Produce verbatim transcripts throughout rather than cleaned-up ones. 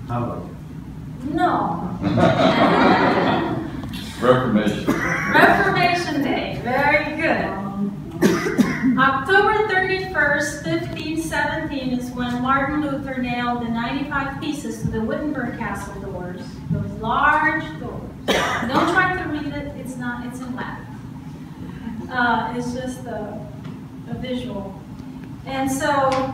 How about you? No. Reformation. Reformation Day. Very good. October thirty-first, fifteen seventeen is when Martin Luther nailed the ninety-five pieces to the Wittenberg Castle doors. Those large doors. Don't try to read it. It's not. It's in Latin. Uh, it's just a, a visual. And so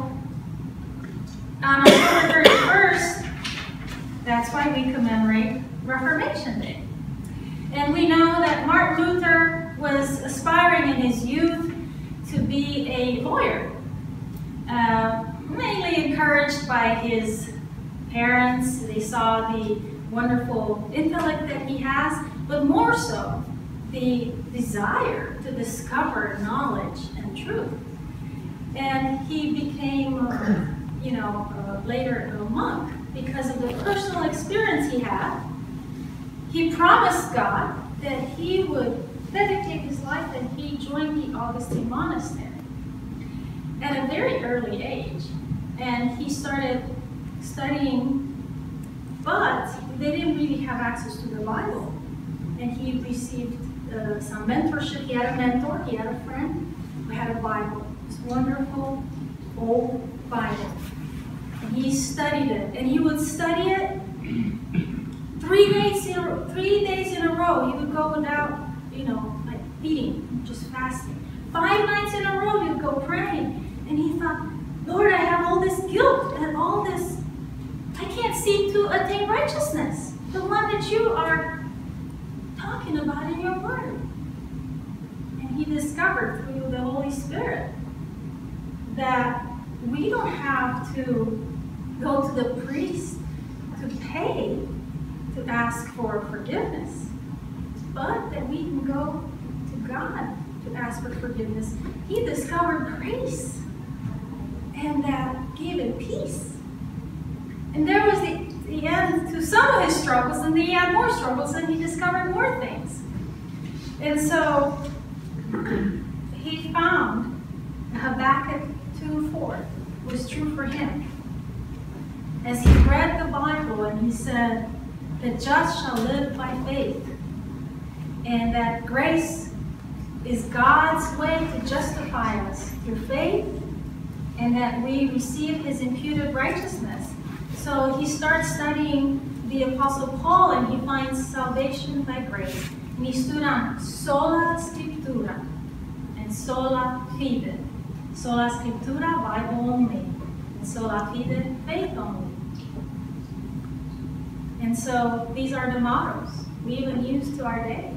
on October thirty-first, that's why we commemorate Reformation Day. And we know that Martin Luther was aspiring in his youth to be a lawyer, uh, mainly encouraged by his parents. They saw the wonderful intellect that he has, but more so, the desire to discover knowledge and truth. And he became, uh, you know, uh, later a monk because of the personal experience he had. He promised God that he would dedicate his life and he joined the Augustine monastery at a very early age. And he started studying, but they didn't really have access to the Bible. And he received uh, some mentorship. He had a mentor, he had a friend who had a Bible, this wonderful old Bible. And he studied it, and he would study it three days in a, three days in a row. He would go without, you know, like eating, just fasting. Five nights in a row, he would go praying, and he thought, Lord, I have all this guilt and all this. I can't seem to attain righteousness, the one that you are talking about in your word. And he discovered through the Holy Spirit that we don't have to go to the priest to pay to ask for forgiveness, but that we can go to God to ask for forgiveness. He discovered grace, and that gave him peace. And there was the, the end to some of his struggles, and then he had more struggles, and he discovered more things. And so he found Habakkuk two four was true for him. As he read the Bible, and he said, the just shall live by faith, and that grace is God's way to justify us through faith, and that we receive his imputed righteousness. So he starts studying the Apostle Paul, and he finds salvation by grace. And he stood on Sola Scriptura and Sola Fide. Sola Scriptura, Bible only, and Sola Fide, faith only. And so these are the mottos we even use to our day.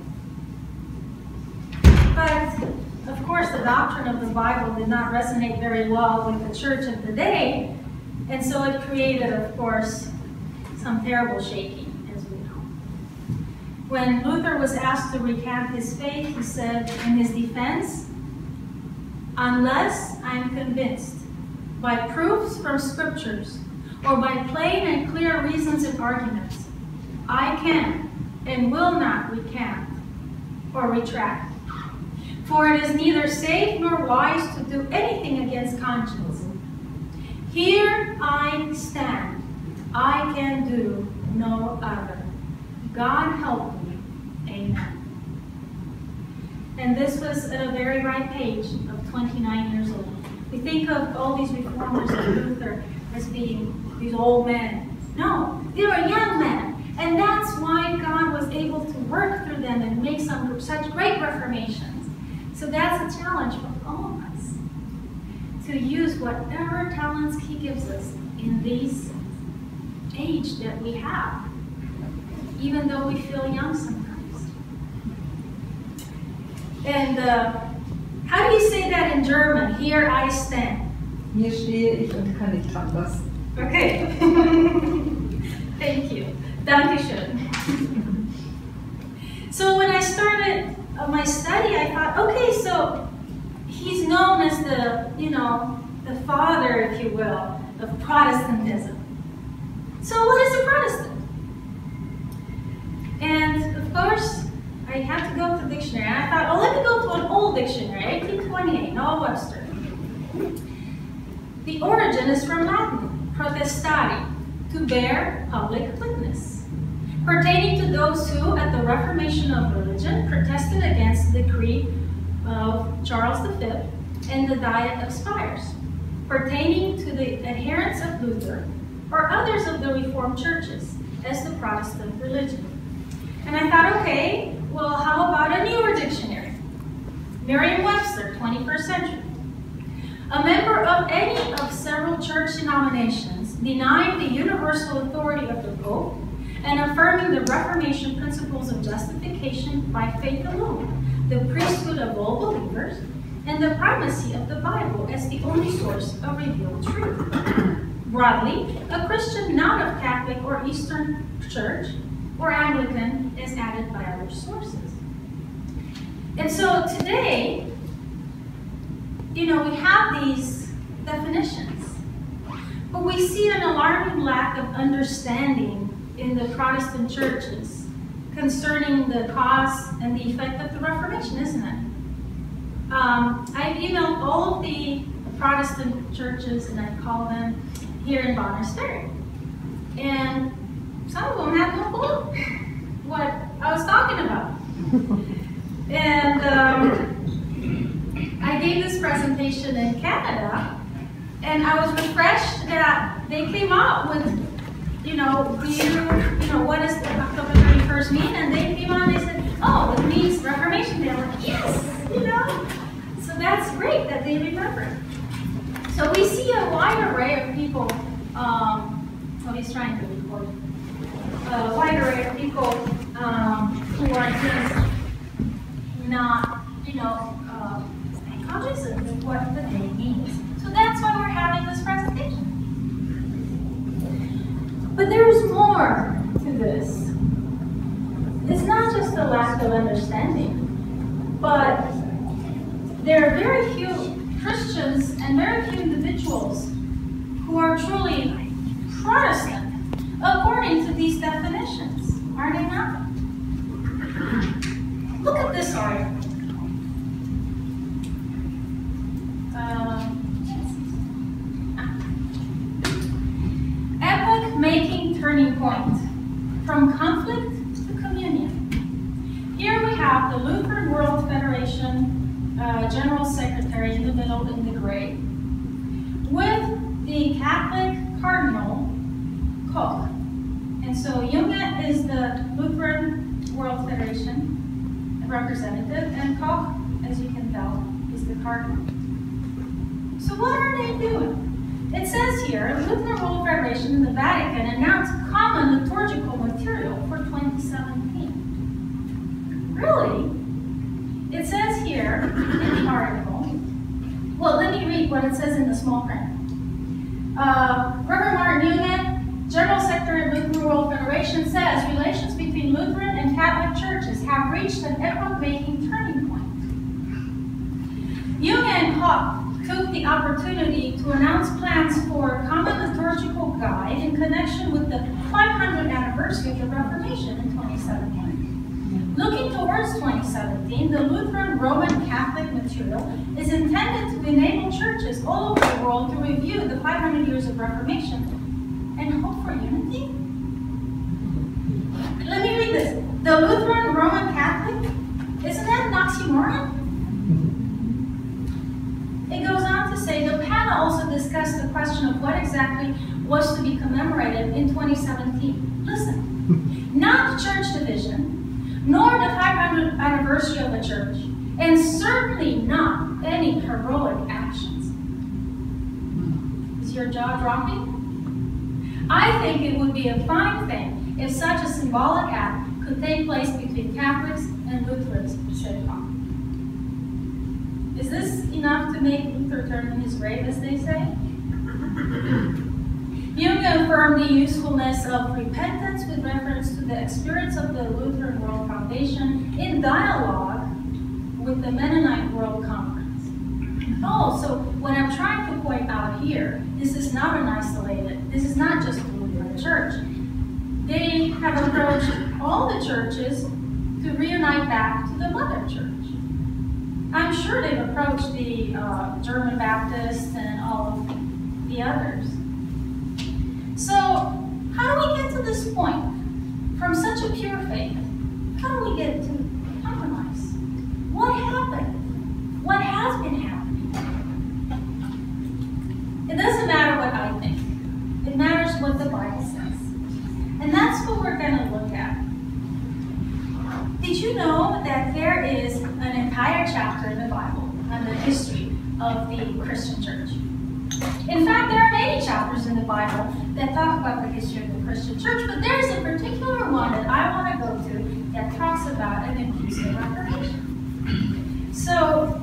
But of course, the doctrine of the Bible did not resonate very well with the church of the day, and so it created, of course, some terrible shaking, as we know. When Luther was asked to recant his faith, he said in his defense, unless I'm convinced by proofs from scriptures or by plain and clear reasons and arguments, I can and will not recant or retract. For it is neither safe nor wise to do anything against conscience. Here I stand. I can do no other. God help me. Amen. And this was at a very ripe age of twenty-nine years old. We think of all these reformers of Luther as being these old men. No, they were young men. And that's why God was able to work through them and make some such great reformations. So that's a challenge for all of us, to use whatever talents he gives us in this age that we have, even though we feel young sometimes. And uh, how do you say that in German? Here I stand. Hier stehe ich und kann nicht anders. Okay. Thank you. Dankeschön. So when I started uh, my study, I thought, okay, so he's known as the, you know, the father, if you will, of Protestantism. So what is a Protestant? And of course, I had to go to the dictionary. And I thought, oh, let me go to an old dictionary, eighteen twenty-eight, Noah Webster. The origin is from Latin, protestari, to bear public witness, pertaining to those who, at the Reformation of religion, protested against the decree of Charles the Fifth and the Diet of Spires, pertaining to the adherents of Luther or others of the Reformed churches as the Protestant religion. And I thought, okay, well, how about a newer dictionary? Merriam-Webster, twenty-first century. A member of any of several church denominations denying the universal authority of the Pope and affirming the Reformation principles of justification by faith alone, the priesthood of all believers, and the primacy of the Bible as the only source of revealed truth. Broadly, a Christian not of Catholic or Eastern Church or Anglican is added by other sources. And so today, you know, we have these definitions, but we see an alarming lack of understanding in the Protestant churches concerning the cause and the effect of the Reformation, isn't it? Um, I've emailed all of the Protestant churches, and I've called them here in Bonners Ferry. And some of them have no clue what I was talking about. And um, I gave this presentation in Canada, and I was refreshed that they came out with, you know, do you, you know, what does October thirty-first mean? And they came on and they said, oh, it means Reformation Day. I'm like, yes, you know. So that's great that they remember. So we see a wide array of people, um, well, he's trying to record, a wide array of people um, who are just not, you know, uh, cognizant of what the day means. So that's why we're having this presentation. But there's more to this. It's not just a lack of understanding, but there are very few Christians and very few individuals who are truly Protestant according to these definitions, are they not? Look at this article. Um, Epoch-making turning point, from conflict to communion. Here we have the Lutheran World Federation uh, General Secretary in the middle in the gray, with the Catholic Cardinal Koch. And so Junge is the Lutheran World Federation representative, and Koch, as you can tell, is the Cardinal. So what are they doing? It says here, the Lutheran World Federation and the Vatican announced common liturgical material for twenty seventeen. Really? It says here in the article, well, let me read what it says in the small print. Uh, Reverend Martin Junge, General Secretary of the Lutheran World Federation, says relations between Lutheran and Catholic churches have reached an epoch-making turning point. Junge and Koch took the opportunity to announce plans for a common liturgical guide in connection with the five hundredth anniversary of the Reformation in twenty seventeen. Looking towards twenty seventeen, the Lutheran Roman Catholic material is intended to enable churches all over the world to review the five hundred years of Reformation and hope for unity. Let me read this. The Lutheran Roman Catholic, isn't that an oxymoron? It goes on to say, the panel also discussed the question of what exactly was to be commemorated in twenty seventeen. Listen, not church division, nor the five hundredth anniversary of a church, and certainly not any heroic actions. Is your jaw dropping? I think it would be a fine thing if such a symbolic act could take place between Catholics and Lutherans, said Koch. Is this enough to make Luther turn in his grave, as they say? Junge affirmed the usefulness of repentance with reference to the experience of the Lutheran World Foundation in dialogue with the Mennonite World Conference. Oh, so what I'm trying to point out here, this is not an isolated, this is not just the Lutheran Church. They have approached all the churches to reunite back to the Mother Church. I'm sure they've approached the uh, German Baptists and all of the others. So to this point, from such a pure faith, how do we get to compromise? What happened? What has been happening? It doesn't matter what I think. It matters what the Bible says. And that's what we're going to look at. Did you know that there is an entire chapter in the Bible on the history of the Christian church? In fact, there are many chapters in the Bible that talk about the history of the Christian church, but there's a particular one that I want to go to that talks about and includes the Reformation. So,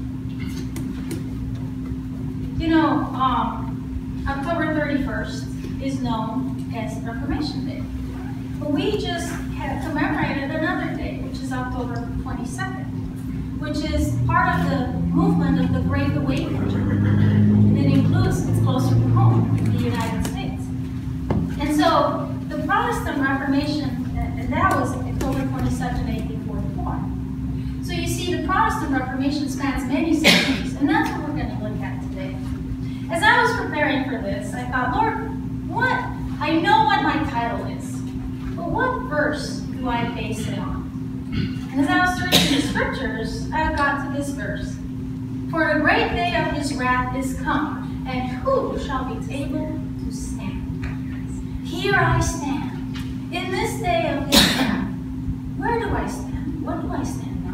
you know, um, October thirty-first is known as Reformation Day. But we just have commemorated another day, which is October twenty-second, which is part of the movement of the Great Awakening. It includes, it's closer to home, the United States. And so the Protestant Reformation, and that was October twenty-second, eighteen forty-four. So you see, the Protestant Reformation spans many centuries, and that's what we're going to look at today. As I was preparing for this, I thought, Lord, what? I know what my title is, but what verse do I base it on? And as I was searching the scriptures, I got to this verse. For the great day of his wrath is come, and who shall be able to stand? Here I stand, in this day of his wrath. Where do I stand? What do I stand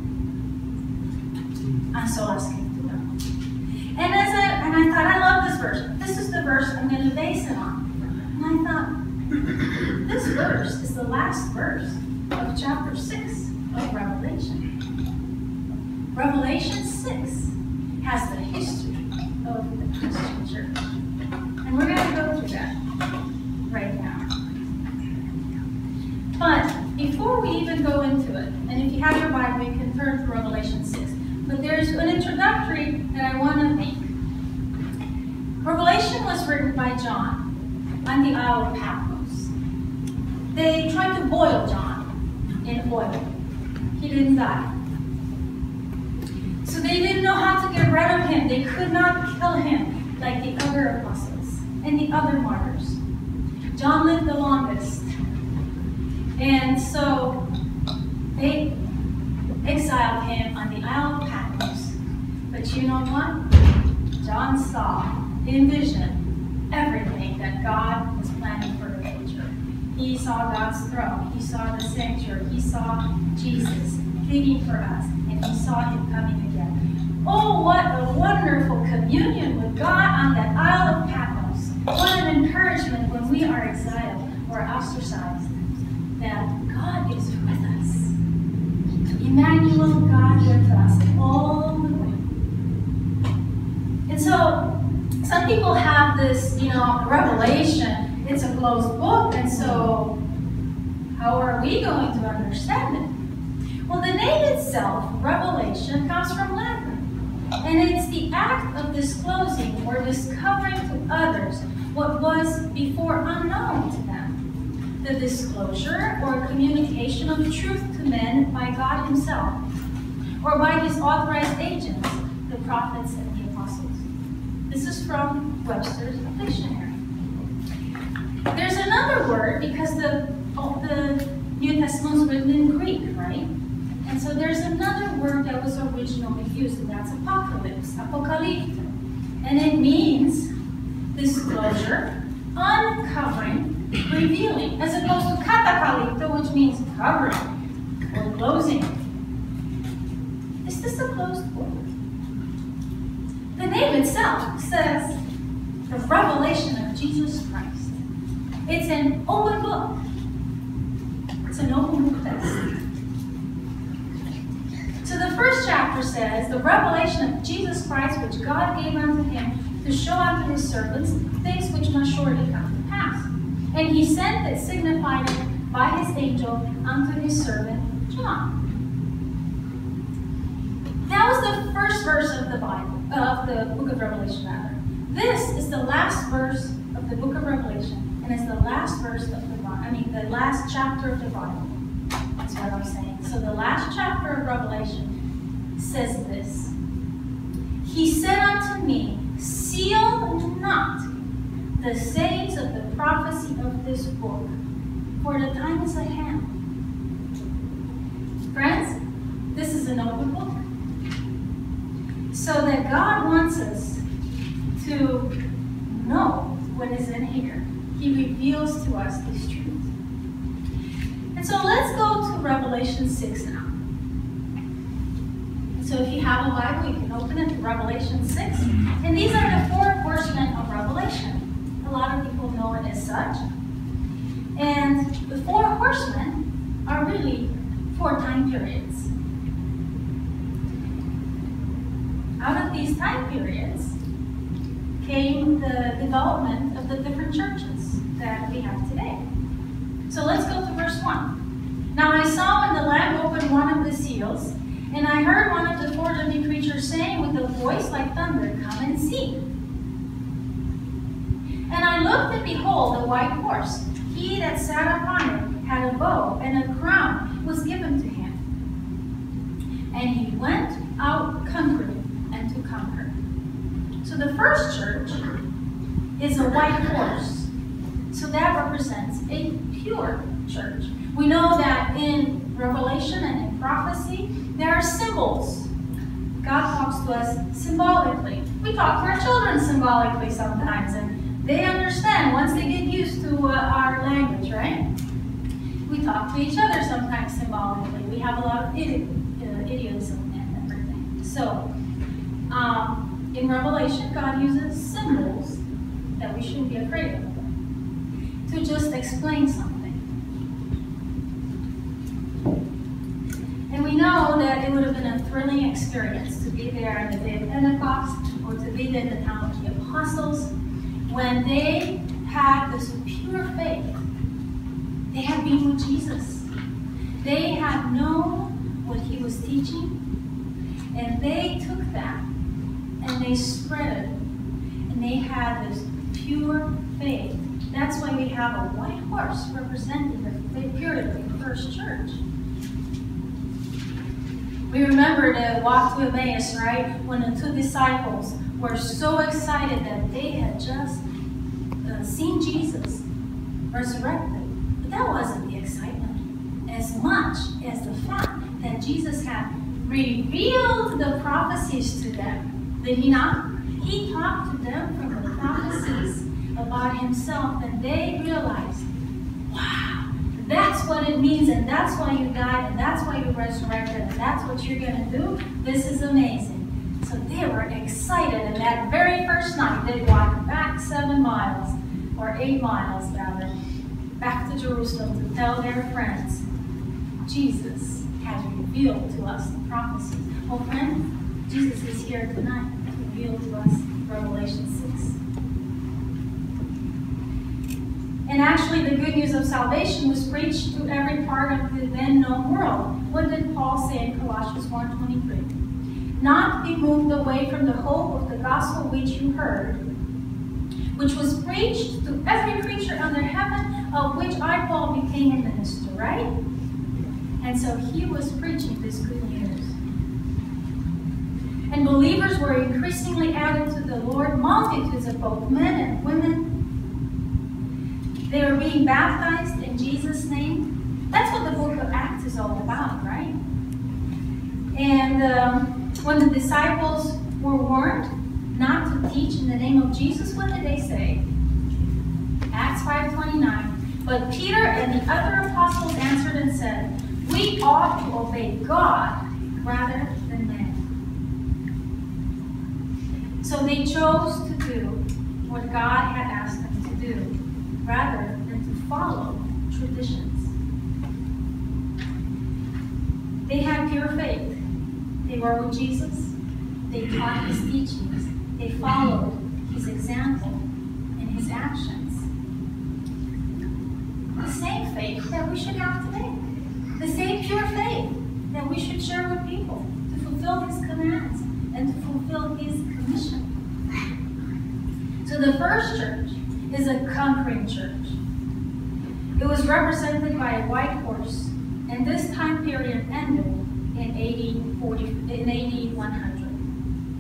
on? On Sola, Scriptura. And as I and I thought, I love this verse. This is the verse I'm going to base it on. And I thought, this verse is the last verse of chapter six of Revelation. Revelation six has the history of the Christian church. And we're going to go through that right now. But before we even go into it, and if you have your Bible, you can turn to Revelation six. But there's an introductory that I want to make. Revelation was written by John on the Isle of Patmos. They tried to boil John in oil. He didn't die. So they didn't know how to get rid of him. They could not kill him like the other apostles and the other martyrs. John lived the longest. And so they exiled him on the Isle of Patmos. But you know what? John saw in vision everything that God was planning for the future. He saw God's throne. He saw the sanctuary. He saw Jesus pleading for us. And he saw him coming again. Oh, what a wonderful communion with God on that Isle of Patmos. What an encouragement when we are exiled or ostracized, that God is with us. Emmanuel, God with us all the way. And so, some people have this, you know, Revelation, it's a closed book, and so how are we going to understand it? Well, the name itself, Revelation, comes from Latin, and it's the act of disclosing or discovering to others what was before unknown to them. The disclosure or communication of truth to men by God himself, or by his authorized agents, the prophets and the apostles. This is from Webster's Dictionary. There's another word, because the, oh, the New Testament was written in Greek, right? And so there's another word that was originally used, and that's apocalypse, apocalypto. And it means disclosure, uncovering, revealing, as opposed to katakalipto, which means covering or closing. Is this a closed book? The name itself says the revelation of Jesus Christ. It's an open book. It's an open book test. So the first chapter says the revelation of Jesus Christ, which God gave unto him to show unto his servants things which must shortly come to pass. And he sent it, signified it by his angel unto his servant John. That was the first verse of the Bible, of the book of Revelation, rather. This is the last verse of the book of Revelation, and it's the last verse of the Bible. I mean, the last chapter of the Bible. That's what I'm saying. So the last chapter of Revelation says this. He said unto me, seal not the sayings of the prophecy of of this book, for the time is at hand. Friends, this is an open book. So that God wants us to know what is in here. He reveals to us these truths. And so let's go to Revelation six now. So if you have a Bible, you can open it to Revelation six. And these are the four horsemen of Revelation. A lot of people know it as such. And the four horsemen are really four time periods. Out of these time periods came the development of the different churches that we have today. So let's go to verse one. Now I saw when the Lamb opened one of the seals, and I heard one of the four living creatures saying with a voice like thunder, "Come and see." And I looked, and behold, a white horse. He that sat upon it had a bow, and a crown was given to him. And he went out conquering and to conquer. So the first church is a white horse. So that represents a pure church. We know that in Revelation and in prophecy, there are symbols. God talks to us symbolically. We talk to our children symbolically sometimes, and they understand once they get used to uh, our language, right? We talk to each other sometimes symbolically. We have a lot of idi uh, idioms and everything. So, um, in Revelation, God uses symbols that we shouldn't be afraid of to just explain something. And we know that it would have been a thrilling experience to be there on the day of Pentecost, or to be in the town of the apostles, when they had this pure faith. They had been with Jesus. They had known what he was teaching, and they took that and they spread it, and they had this pure faith. That's why we have a white horse representing the purity of the first church. We remember the walk to Emmaus, right? When the two disciples were so excited that they had just uh, seen Jesus resurrected. But that wasn't the excitement as much as the fact that Jesus had revealed the prophecies to them. Did he not? He talked to them from the prophecies about himself, and they realized, wow, that's what it means, and that's why you died, and that's why you resurrected, and that's what you're going to do. This is amazing. So they were excited, and that very first night, they walked back seven miles, or eight miles rather, back to Jerusalem to tell their friends, Jesus has revealed to us the prophecies. Oh, friend, Jesus is here tonight to reveal to us Revelation six. And actually, the good news of salvation was preached to every part of the then known world. What did Paul say in Colossians one twenty-three? Not be moved away from the hope of the gospel which you heard, which was preached to every creature under heaven, of which I, Paul, became a minister, right? And so he was preaching this good news. And believers were increasingly added to the Lord, multitudes of both men and women. They were being baptized in Jesus' name. That's what the book of Acts is all about, right? And um, when the disciples were warned not to teach in the name of Jesus, what did they say? Acts five twenty-nine. But Peter and the other apostles answered and said, we ought to obey God rather than men. So they chose to do what God had asked them to do, rather than to follow traditions. They had pure faith. They were with Jesus. They taught his teachings. They followed his example and his actions. The same faith that we should have today. The same pure faith that we should share with people to fulfill his commands and to fulfill his commission. So the first church is a conquering church. It was represented by a white horse, and this time period ended in A D one hundred.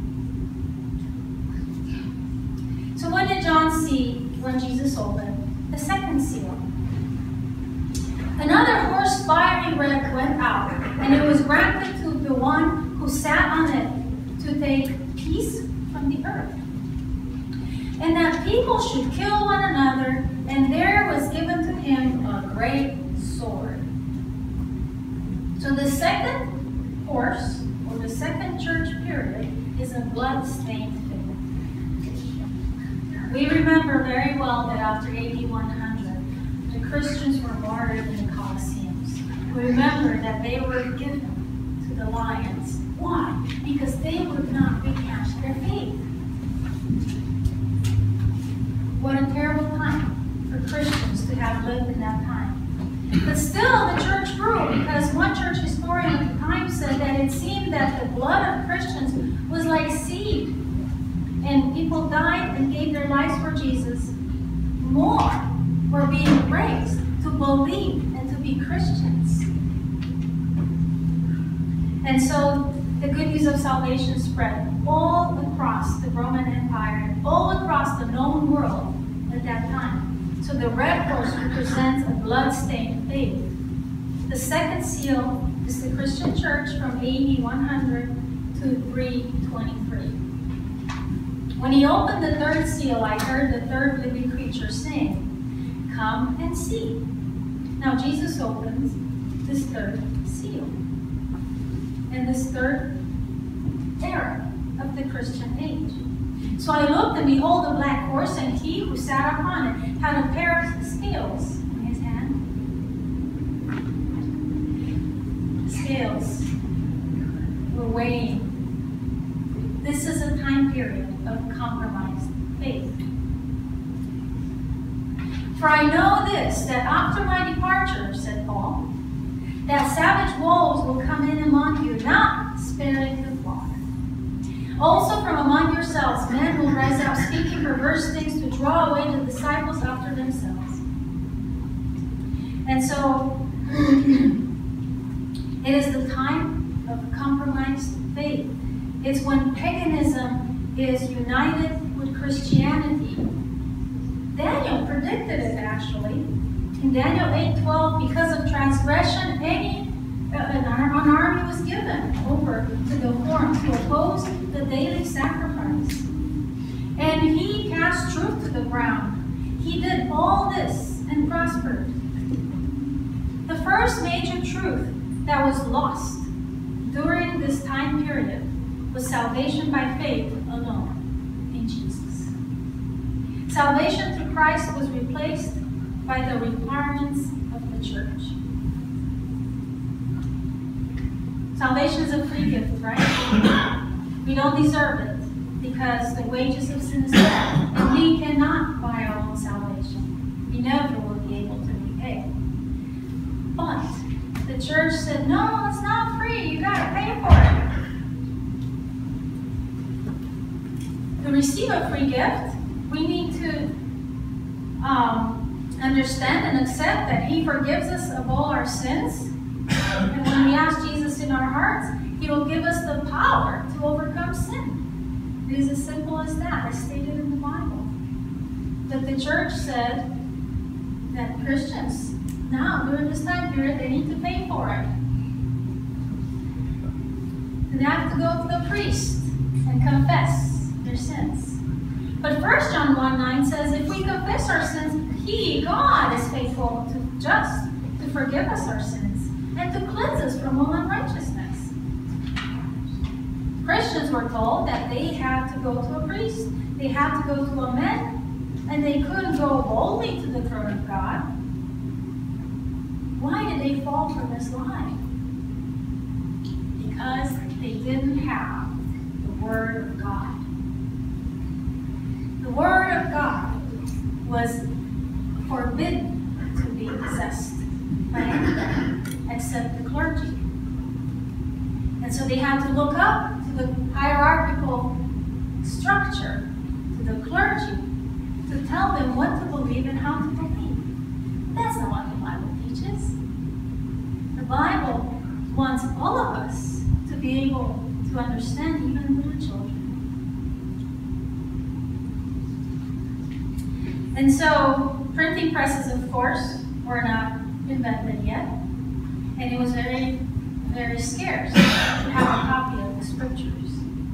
So what did John see when Jesus opened? the second seal. Another horse fiery red went out, and it was granted to the one who sat on it to take peace from the earth, and that people should kill one another, and there was given to him a great sword. So the second horse, or the second church period, is a blood-stained figure. We remember very well that after A D one hundred, the Christians were martyred in the Colosseums. We remember that they were given to the lions. Why? Because they would not recast their faith. What a terrible time for Christians to have lived in that time. But still, the church grew, because one church historian at the time said that it seemed that the blood of Christians was like seed, and people died and gave their lives for Jesus. More were being raised to believe and to be Christians. And so the good news of salvation spread all across the Roman Empire and all across the known world at that time. So the red horse represents a blood-stained faith. The second seal is the Christian church from A D one hundred to three twenty-three. When he opened the third seal, I heard the third living creature saying, "Come and see." Now Jesus opens this third seal, and this third era of the Christian age. So I looked, and behold, a black horse, and he who sat upon it had a pair of scales in his hand. Scales were weighing. This is a time period of compromised faith. For I know this, that after my departure, said Paul, that savage wolves will come in among you, not sparing the flock. Also from among yourselves, men will rise up, speaking perverse things to draw away the disciples after themselves. And so, it is the time of compromised faith. It's when paganism is united with Christianity. Daniel predicted it, actually. In Daniel eight twelve, because of transgression, any uh, an, an army was given over to the horn to oppose the daily sacrifice. And he cast truth to the ground. He did all this and prospered. The first major truth that was lost during this time period was salvation by faith alone in Jesus. Salvation through Christ was replaced by the requirements of the church. Salvation is a free gift, right? We don't deserve it because the wages of sin is death, and we cannot buy our own salvation. We never will be able to repay. But the church said, no, it's not free. You got to pay for it. To receive a free gift, we need to um, understand and accept that He forgives us of all our sins. And when we ask Jesus in our hearts, He will give us the power to overcome sin. It is as simple as that, as stated in the Bible. But the church said that Christians, now, during this time period, they need to pay for it. And they have to go to the priest and confess their sins. But First John one nine says, if we confess our sins, He, God, is faithful to just to forgive us our sins and to cleanse us from all unrighteousness. Christians were told that they had to go to a priest, they had to go to a man, and they couldn't go boldly to the throne of God. Why did they fall for this lie? Because they didn't have the Word of God. The Word of God was forbidden to be possessed by anyone except the clergy. And so they had to look up to the hierarchical structure, to the clergy, to tell them what to believe and how to believe. That's not what the Bible teaches. The Bible wants all of us to be able to understand, even little children. And so, Printing presses, of course, were not invented yet, and it was very, very scarce to have a copy of the Scriptures.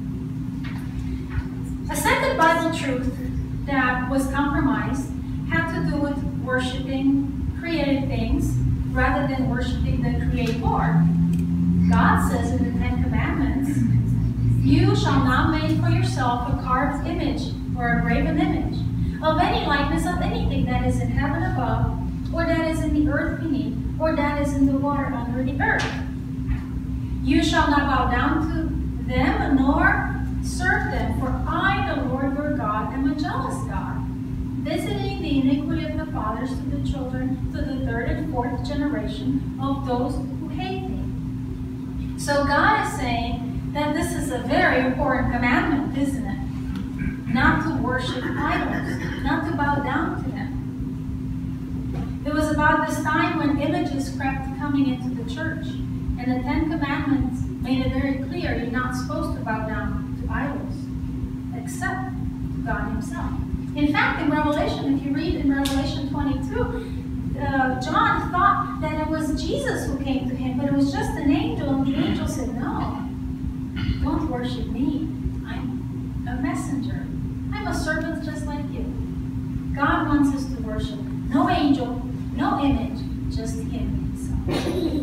A second Bible truth that was compromised had to do with worshiping created things rather than worshiping the Creator. God says in the Ten Commandments, "You shall not make for yourself a carved image or a graven image of any likeness of anything that is in heaven above, or that is in the earth beneath, or that is in the water under the earth. You shall not bow down to them, nor serve them, for I, the Lord your God, am a jealous God, visiting the iniquity of the fathers to the children, to the third and fourth generation of those who hate me." So God is saying that this is a very important commandment, isn't it? Not to worship idols, not to bow down to them. It was about this time when images crept coming into the church, and the Ten Commandments made it very clear you're not supposed to bow down to idols, except to God Himself. In fact, in Revelation, if you read in Revelation twenty-two, uh, John thought that it was Jesus who came to him, but it was just an angel, and the angel said, "No, don't worship me. I'm a messenger. I'm a servant just like you." God wants us to worship no angel, no image, just Him Himself.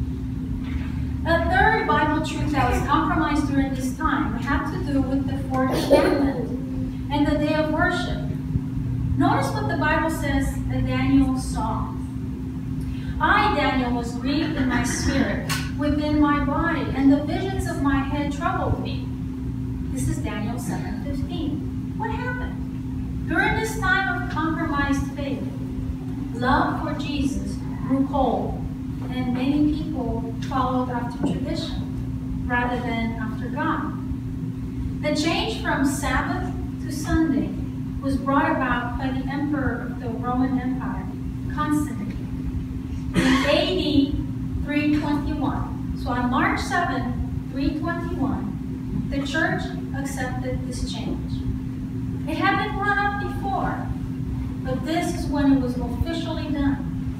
A third Bible truth that was compromised during this time had to do with the fourth commandment and the day of worship. Notice what the Bible says that Daniel saw. "I, Daniel, was grieved in my spirit within my body, and the visions of my head troubled me." This is Daniel seven fifteen. What happened? During this time of compromised faith, love for Jesus grew cold, and many people followed after tradition rather than after God. The change from Sabbath to Sunday was brought about by the emperor of the Roman Empire, Constantine, in A D three twenty-one. So on March seventh, three twenty-one, the church accepted this change. It had been brought up before, but this is when it was officially done.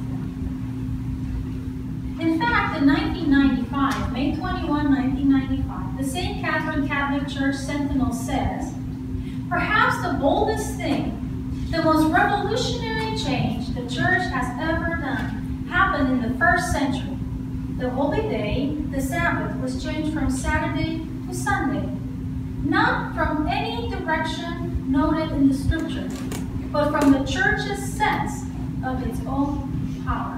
In fact, in nineteen ninety-five, May twenty-first, nineteen ninety-five, the Saint Catherine Catholic Church Sentinel says, "Perhaps the boldest thing, the most revolutionary change the church has ever done happened in the first century. The holy day, the Sabbath, was changed from Saturday to Sunday, not from any direction noted in the Scripture, but from the church's sense of its own power."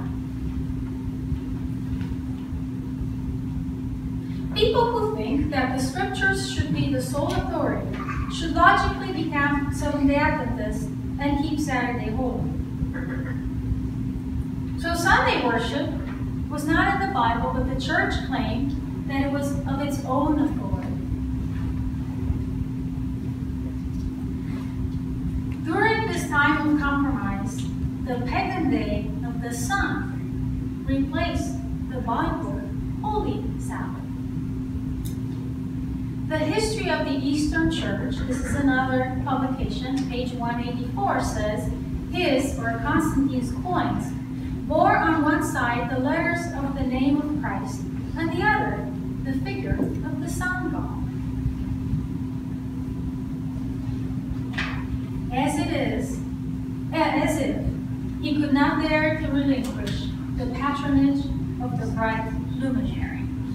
People who think that the Scriptures should be the sole authority should logically become Seventh-day Adventists and keep Saturday holy. So Sunday worship was not in the Bible, but the church claimed that it was of its own authority. During this time of compromise, the pagan day of the sun replaced the Bible Holy Sabbath. The History of the Eastern Church, this is another publication, page one eighty-four, says, his, or Constantine's, coins bore on one side the letters of the name of Christ, and the other the figure of the sun god. As it is, as if he could not dare to relinquish the patronage of the bright luminary.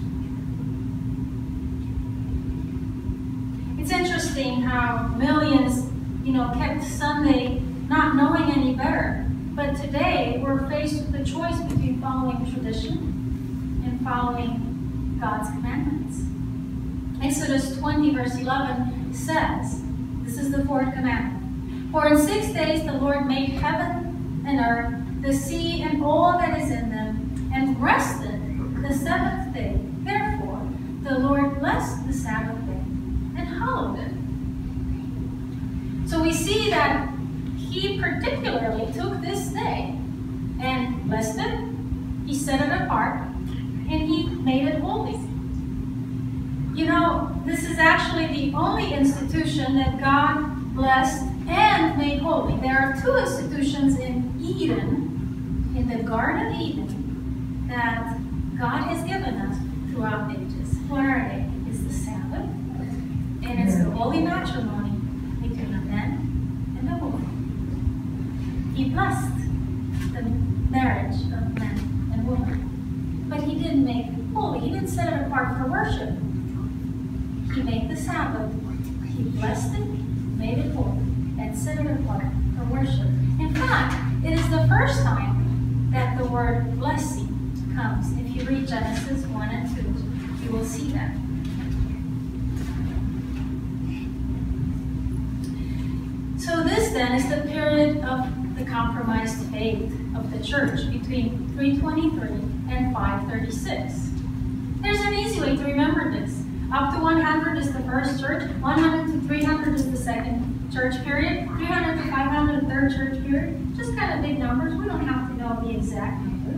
It's interesting how millions, you know, kept Sunday not knowing any better. But today, we're faced with the choice between following tradition and following God's commandments. Exodus twenty, verse eleven says, this is the fourth commandment, "For in six days the Lord made heaven and earth, the sea and all that is in them, and rested the seventh day. Therefore, the Lord blessed the Sabbath day and hallowed it." So we see that He particularly took this day and blessed it, He set it apart, and He made it holy. You know, this is actually the only institution that God blessed and made holy. There are two institutions in Eden, in the Garden of Eden, that God has given us throughout ages. What are they? It's the Sabbath, and it's the holy matrimony between a man and a woman. He blessed the marriage of man and woman, but he didn't make it holy. He didn't set it apart for worship. He made the Sabbath. He blessed it, made it holy, and set it apart for worship. In fact, it is the first time that the word blessing comes. If you read Genesis one and two, you will see that. So this then is the period of the compromised faith of the church between three twenty-three and five thirty-six. There's an easy way to remember this. Up to one hundred is the first church, one hundred to three hundred is the second church period, three hundred to five hundred, the third church period. Just kind of big numbers. We don't have to know the exact number.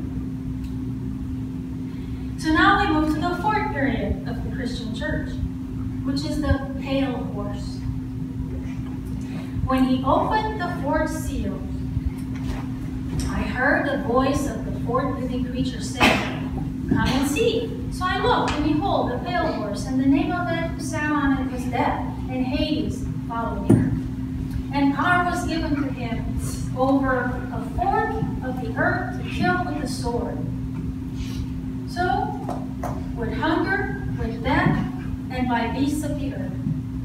So now we move to the fourth period of the Christian church, which is the pale horse. When he opened the fourth seal, I heard the voice of the fourth living creature saying, "Come and see." So I looked, and behold, the pale horse, and the name of it who sat on it was Death, and Hades followed him. And power was given to him over a fourth of the earth to kill with the sword. So, with hunger, with death, and by beasts of the earth.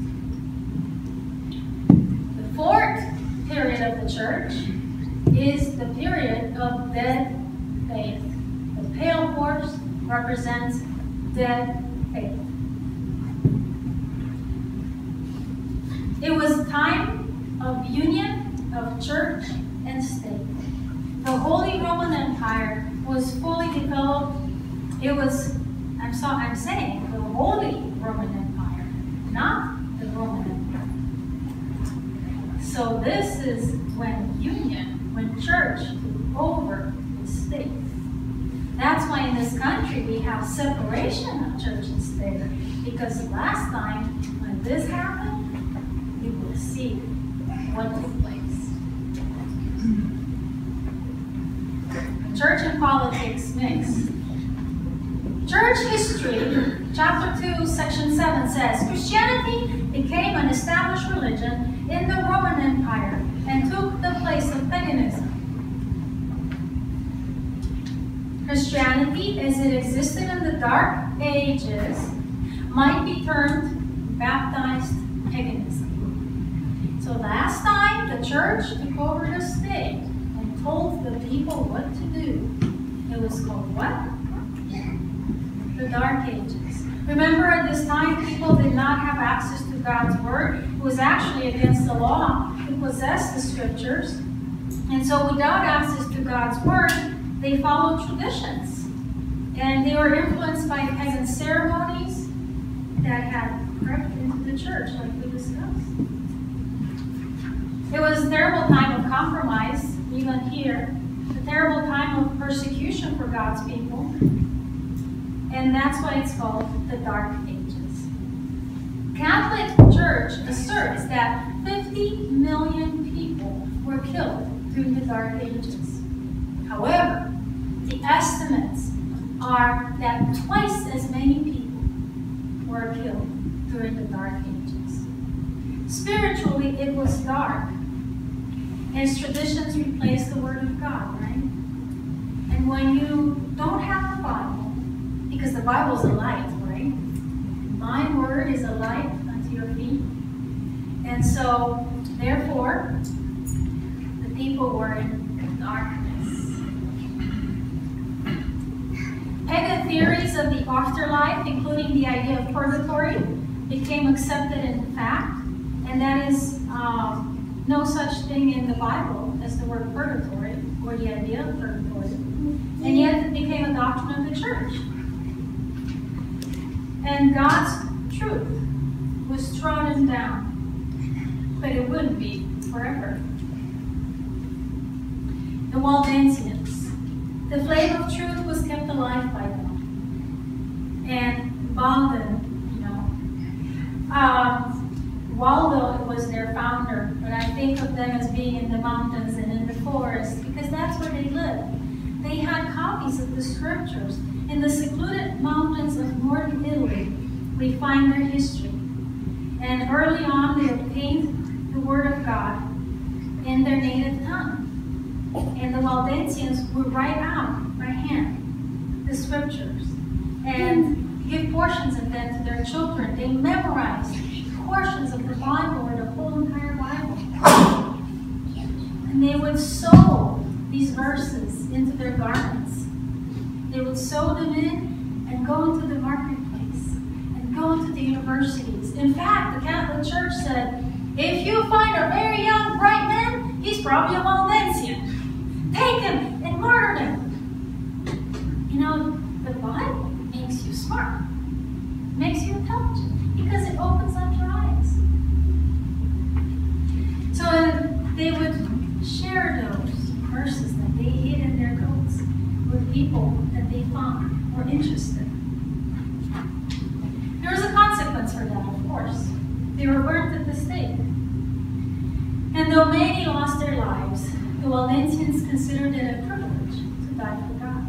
The fourth period of the church is the period of dead faith. The pale horse represents dead faith. It was time of union of church and state. The Holy Roman Empire was fully developed. It was, I'm sorry, I'm saying the Holy Roman Empire, not the Roman Empire. So this is when union, when church took over the state. That's why in this country we have separation of church and state. Because last time when this happened, you will see what took place. Church and politics mixed. Church history, chapter two, section seven says, Christianity became an established religion in the Roman Empire and took the place of paganism. Christianity, as it existed in the Dark Ages, might be termed baptized paganism. So last time the church took over the state and told the people what to do. It was called what? The Dark Ages. Remember, at this time, people did not have access to God's Word. It was actually against the law to possess the Scriptures. And so without access to God's Word, they followed traditions. And they were influenced by pagan ceremonies that had crept into the church, like we discussed. It was a terrible time of compromise, even here. A terrible time of persecution for God's people. And that's why it's called the Dark Ages. Catholic Church asserts that fifty million people were killed during the Dark Ages. However, the estimates are that twice as many people were killed during the Dark Ages. Spiritually, it was dark. As traditions replaced the Word of God, right? And when you don't have the Bible, because the Bible is a light, right? My word is a light unto your feet. And so, therefore, the people were in darkness. Pagan theories of the afterlife, including the idea of purgatory, became accepted in fact, and that is um, no such thing in the Bible as the word purgatory, or the idea of purgatory. And yet it became a doctrine of the church. And God's truth was trodden down, but it wouldn't be forever. The Waldensians. The flame of truth was kept alive by them. And Walden, you know, um, Waldo was their founder, but I think of them as being in the mountains and in the forest because that's where they lived. They had copies of the Scriptures. In the secluded mountains of northern Italy, we find their history. And early on, they obtained the Word of God in their native tongue. And the Waldensians would write out by hand the Scriptures and give portions of them to their children. They memorized portions of the Bible or the whole entire Bible. And they would sew these verses into their garments. They would sew them in and go into the marketplace and go into the universities. In fact, the Catholic Church said, if you find a very young, bright man, he's probably a Waldensian. Take him and murder him. You know, the Bible makes you smart, makes you intelligent, because it opens up your eyes. So uh, they would share those verses that they hid in their coats with people that they found were interested. There was a consequence for that, of course. They were burnt at the stake. And though many lost their lives, the Waldensians considered it a privilege to die for God.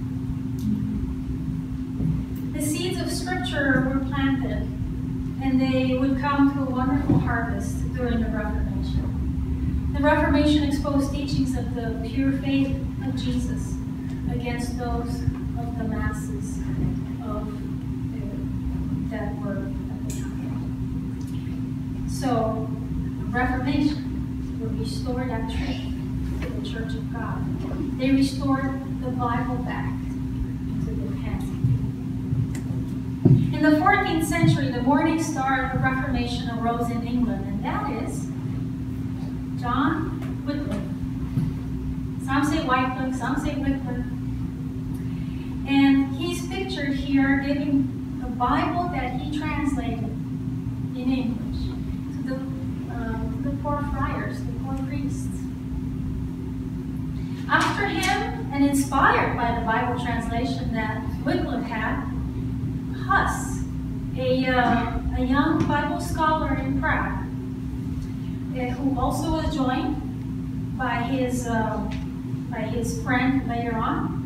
The seeds of Scripture were planted, and they would come to a wonderful harvest during the Reformation. The Reformation exposed teachings of the pure faith of Jesus against those of the masses of uh, that were at the time. So, the Reformation would restore that truth to the Church of God. They restored the Bible back to the hands of people. In the fourteenth century, the morning star of the Reformation arose in England, and that is John Wycliffe. Some say Wycliffe, some say Wycliffe. And he's pictured here giving the Bible that he translated in English to the, uh, the poor friars, the poor priests. After him, and inspired by the Bible translation that Wycliffe had, Huss, a, uh, a young Bible scholar in Prague, uh, who also was joined by his, uh, by his friend later on,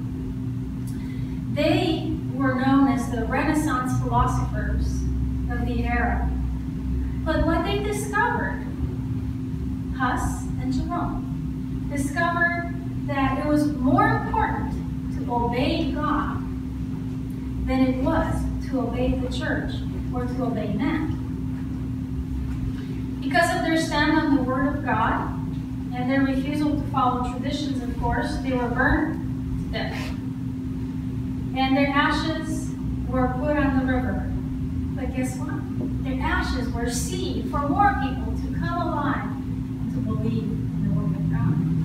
they were known as the Renaissance philosophers of the era. But what they discovered, Huss and Jerome, discovered that it was more important to obey God than it was to obey the church or to obey men. Because of their stand on the Word of God and their refusal to follow traditions, of course, they were burned to death. And their ashes were put on the river. But guess what? Their ashes were seed for more people to come alive and to believe in the Word of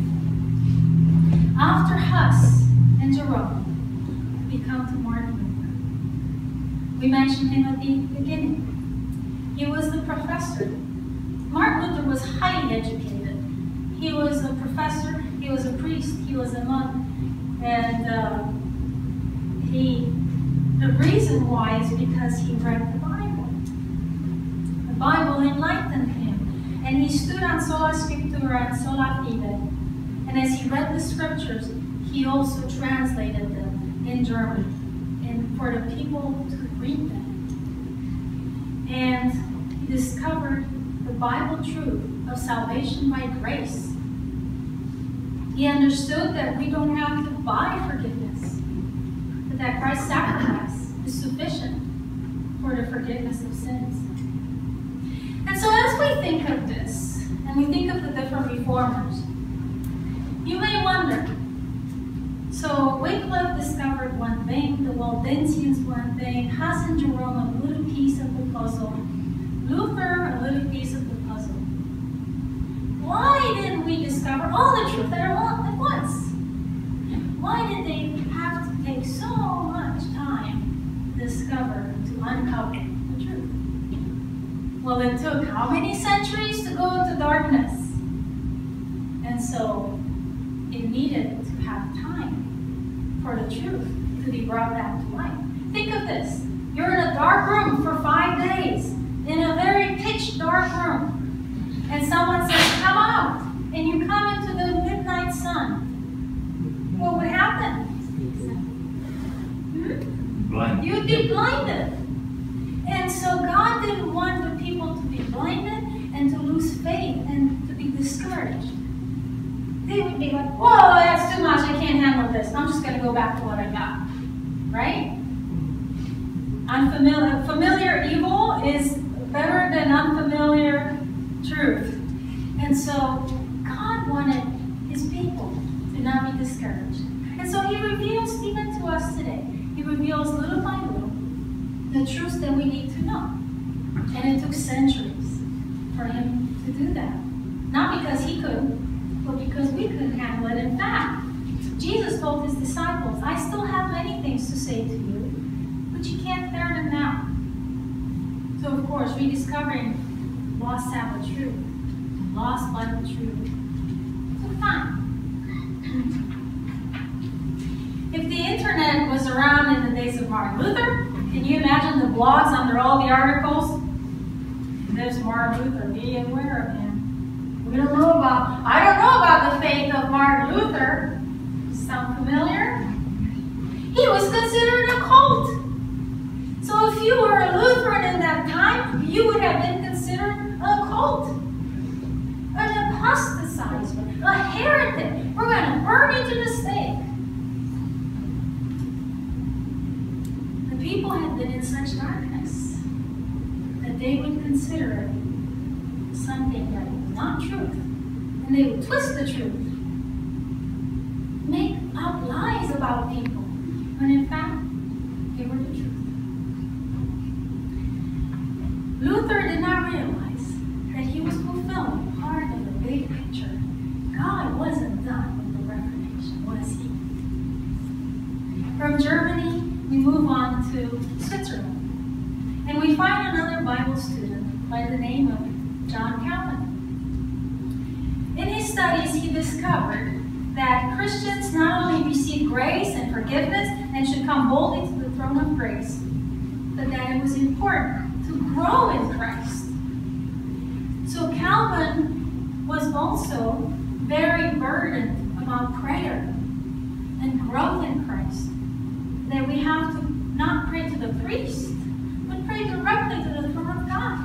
God. After Huss and Jerome, we come to Martin Luther. We mentioned him at the beginning. He was the professor. Martin Luther was highly educated. He was a professor, he was a priest, he was a monk, and uh, he, the reason why is because he read the Bible. The Bible enlightened him, and he stood on Sola Scriptura and Sola Fide, and as he read the Scriptures, he also translated them in German, and for the people to read them. And he discovered the Bible truth of salvation by grace. He understood that we don't have to buy forgiveness, but that Christ's sacrifice is sufficient for the forgiveness of sins. And so as we think of this, and we think of the different reformers, you may wonder, so Wycliffe discovered one thing, the Waldensians one thing, Huss and Jerome a little piece of the puzzle, Luther a little piece of the puzzle. Why didn't we discover all the truth at once? Why did they have to take so much time to discover, to uncover the truth? Well, it took how many centuries to go into darkness? And so it needed to have time for the truth to be brought back to light. Think of this. You're in a dark room for five days, in a very pitch dark room, and someone says, come out, and you come into the midnight sun. would be blinded. And so God didn't want the people to be blinded and to lose faith and to be discouraged. They would be like, whoa, that's too much, I can't handle this. I'm just going to go back to what I got. Right? Unfamiliar, familiar evil is better than unfamiliar truth. And so God wanted his people to not be discouraged. And so he reveals even to us today. He reveals little by little the truths that we need to know. And it took centuries for him to do that. Not because he couldn't, but because we couldn't handle it. In fact, Jesus told his disciples, I still have many things to say to you, but you can't bear them now. So of course, rediscovering lost Sabbath truth, lost Bible truth, took time. If the internet was around in the days of Martin Luther, can you imagine the blogs under all the articles? There's Martin Luther, be aware of him. We don't know about, I don't know about the faith of Martin Luther. Sound familiar? He was considered a cult. So if you were a Lutheran in that time, you would have been considered a cult. An apostatizer, a heretic. We're going to burn you to the stake. The people had been in such darkness that they would consider it something that was not truth. And they would twist the truth. Make up lies about people, when in fact, they were the truth. Luther did not realize that he was fulfilling part of the big picture. God wasn't done with the Reformation, was he? From Germany, we move on to Switzerland, and we find another Bible student by the name of John Calvin. In his studies, he discovered that Christians not only receive grace and forgiveness and should come boldly to the throne of grace, but that it was important to grow in Christ. So Calvin was also very burdened about prayer and growth in Christ. That we have to not pray to the priest, but pray directly to the throne of God.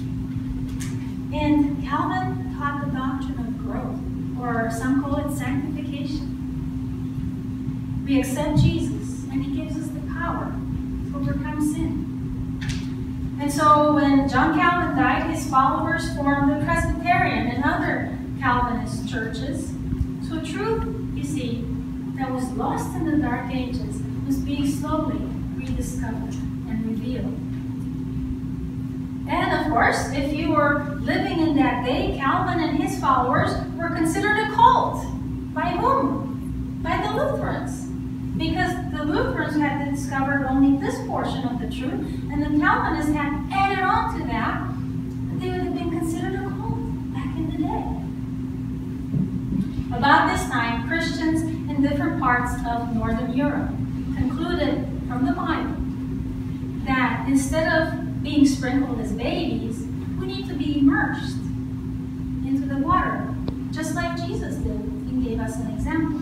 And Calvin taught the doctrine of growth, or some call it sanctification. We accept Jesus, and he gives us the power to overcome sin. And so when John Calvin died, his followers formed the Presbyterian and other Calvinist churches. So truth, you see, that was lost in the Dark Ages was being slowly rediscovered and revealed. And of course, if you were living in that day, Calvin and his followers were considered a cult. By whom? By the Lutherans. Because the Lutherans had discovered only this portion of the truth, and the Calvinists had added on to that, they would have been considered a cult back in the day. About this time, Christians in different parts of Northern Europe concluded from the Bible that instead of being sprinkled as babies, we need to be immersed into the water, just like Jesus did and gave us an example.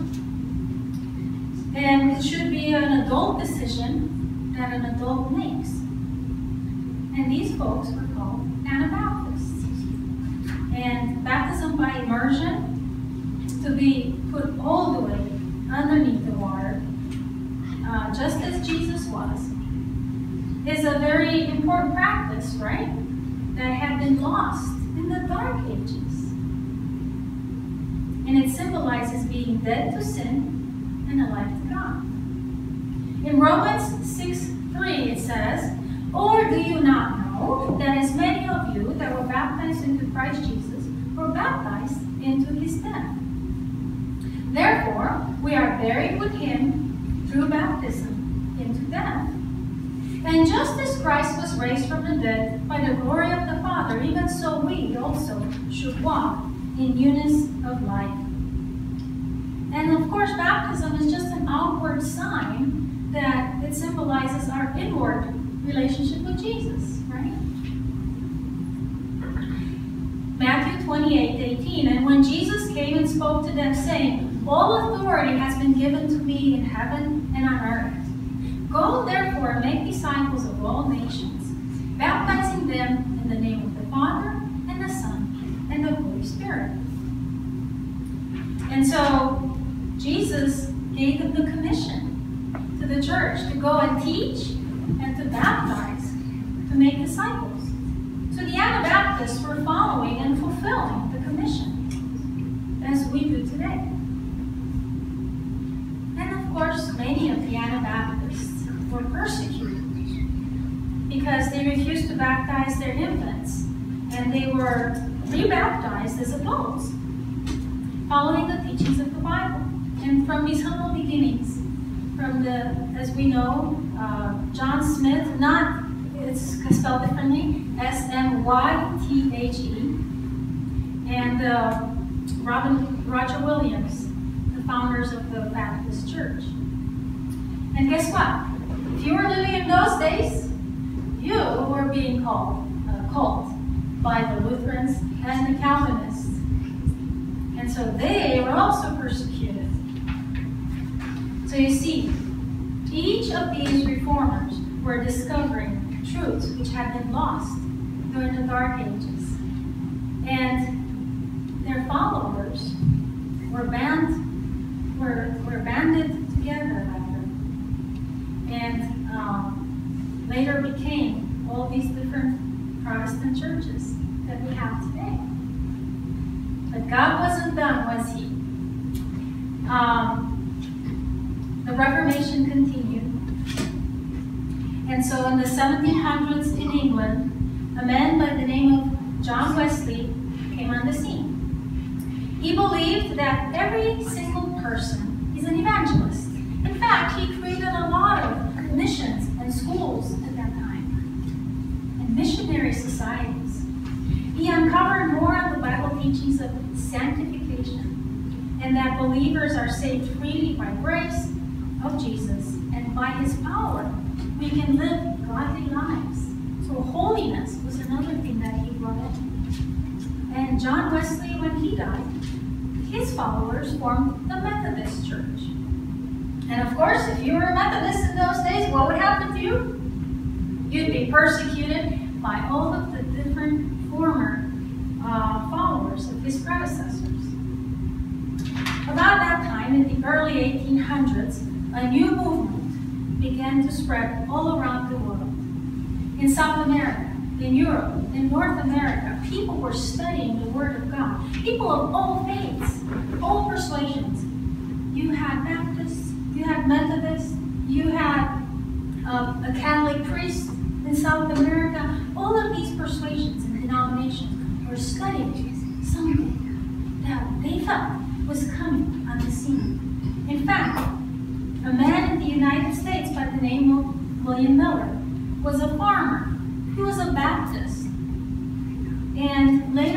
And it should be an adult decision that an adult makes. And these folks were called Anabaptists. And baptism by immersion, to be put all the way underneath the water, uh, just as Jesus was, is a very important practice, right? That had been lost in the Dark Ages. And it symbolizes being dead to sin and alive to God. In Romans six three it says, or do you not know that as many of you that were baptized into Christ Jesus were baptized into his death? Therefore, we are buried with him through baptism into death. And just as Christ was raised from the dead by the glory of the Father, even so we also should walk in newness of life. And of course, baptism is just an outward sign that it symbolizes our inward relationship with Jesus, right? Matthew twenty-eight eighteen, and when Jesus came and spoke to them, saying, all authority has been given to me in heaven and on earth. Go therefore and make disciples of all nations, baptizing them in the name of the Father, and the Son, and the Holy Spirit. And so Jesus gave them the commission to the church to go and teach and to baptize, to make disciples. So the Anabaptists were following and fulfilling the commission, as we do today. And of course, many of the Anabaptists were persecuted because they refused to baptize their infants, and they were rebaptized as adults, following the teachings of the Bible. And from these humble beginnings, from the, as we know, uh, John Smith, not, it's spelled differently, S M Y T H E, and uh, Robin, Roger Williams, the founders of the Baptist Church. And guess what? If you were living in those days, you were being called, uh, called by the Lutherans and the Calvinists. And so they were also persecuted. So you see, each of these reformers were discovering truths which had been lost during the Dark Ages. And their followers were band, were, were banded together, rather, and um, later became all these different Protestant churches that we have today. But God wasn't done, was he? Um, the Reformation continued. And so in the seventeen hundreds in England, a man by the name of John Wesley came on the scene. He believed that every single person is an evangelist. In fact, he created a lot of missions and schools at that time, and missionary societies. He uncovered more of the Bible teachings of sanctification, and that believers are saved freely by grace of Jesus, and by his power we can live godly lives. So holiness was another thing that he brought in. And John Wesley, when he died, his followers formed the Methodist Church. And of course, if you were a Methodist in those days, what would happen to you? You'd be persecuted by all of the different former uh, followers of his predecessors. About that time, in the early eighteen hundreds, a new movement began to spread all around the world. In South America, in Europe, in North America, people were studying the Word of God. People of all faiths, all persuasions. You had Baptists, you had Methodists, you had uh, a Catholic priest in South America. All of these persuasions and denominations were studying something that they felt was coming on the scene. In fact, a man in the United States by the name of William Miller was a farmer. He was a Baptist. And later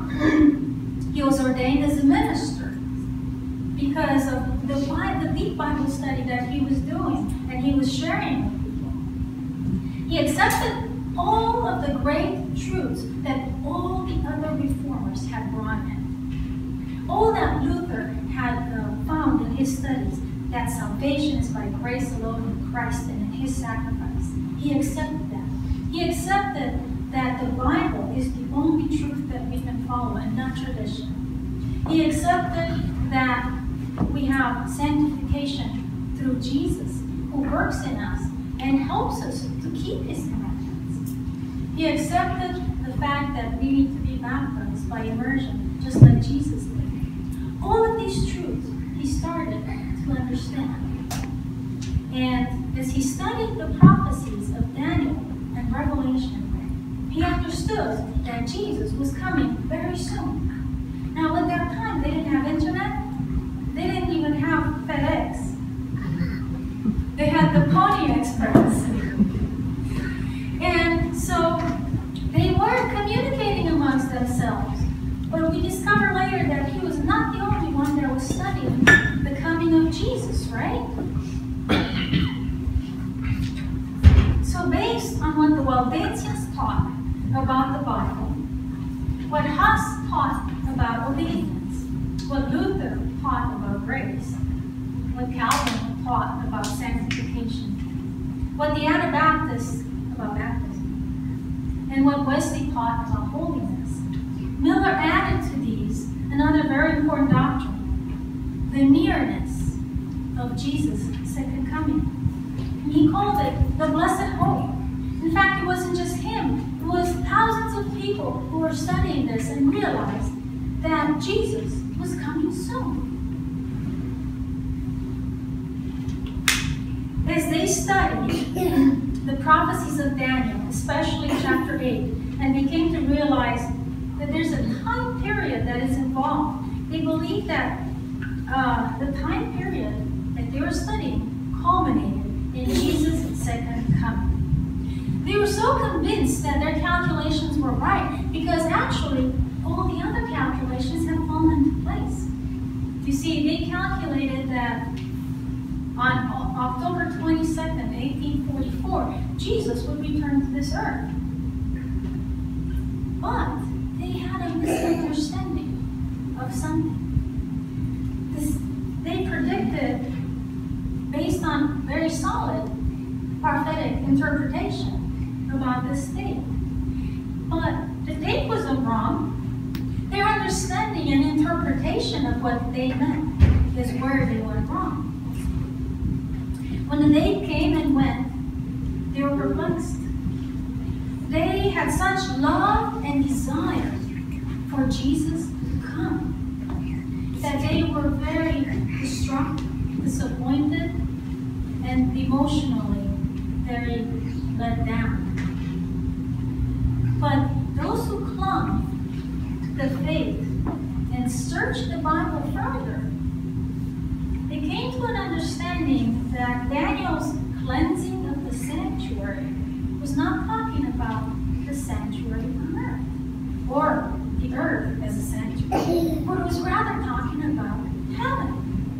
on, he was ordained as a minister because of the, the deep Bible study that he was doing and he was sharing with people. He accepted all of the great truths that all the other reformers had brought in. All that Luther had uh, found in his studies, that salvation is by grace alone in Christ and in his sacrifice. He accepted that. He accepted that the Bible is the only truth that we can follow and not tradition. He accepted that we have sanctification through Jesus, who works in us and helps us to keep his commandments. He accepted the fact that we need to be baptized by immersion, just like Jesus did. All of these truths he started to understand. And as he studied the prophecies of Daniel and Revelation, he understood that Jesus was coming very soon. Now at that time, they didn't have internet. They didn't even have FedEx. They had the Pony Express. And so they weren't communicating amongst themselves. But we discover later that he was not the only one that was studying the coming of Jesus, right? So based on what the Waldensians taught about the Bible, what Huss taught about obedience, what Luther taught about grace, what Calvin taught about sanctification, what the Anabaptists about baptism, and what Wesley taught about holiness. Miller added to these another very important doctrine, the nearness of Jesus' second coming. And he called it the blessed hope. In fact, it wasn't just him. It was thousands of people who were studying this and realized that Jesus was coming soon. As they studied the prophecies of Daniel, especially chapter eight, and they came to realize that there's a time period that is involved, they believed that uh, the time period that they were studying culminated in Jesus' second coming. They were so convinced that their calculations were right because actually all the other calculations had fallen into place. You see, they calculated that on October twenty-second, eighteen forty-four, Jesus would return to this earth. But they had a misunderstanding of something. This, they predicted, based on very solid prophetic interpretation about this date. But the date wasn't wrong. Their understanding and interpretation of what they meant is where they went wrong. When the date came and went, they were perplexed. They had such love and desire for Jesus to come that they were very distraught, disappointed, and emotionally very let down. But those who clung to the faith and searched the Bible further, they came to an understanding that Daniel's cleansing of the sanctuary was not talking about the sanctuary on earth, or the earth as a sanctuary, but it was rather talking about heaven.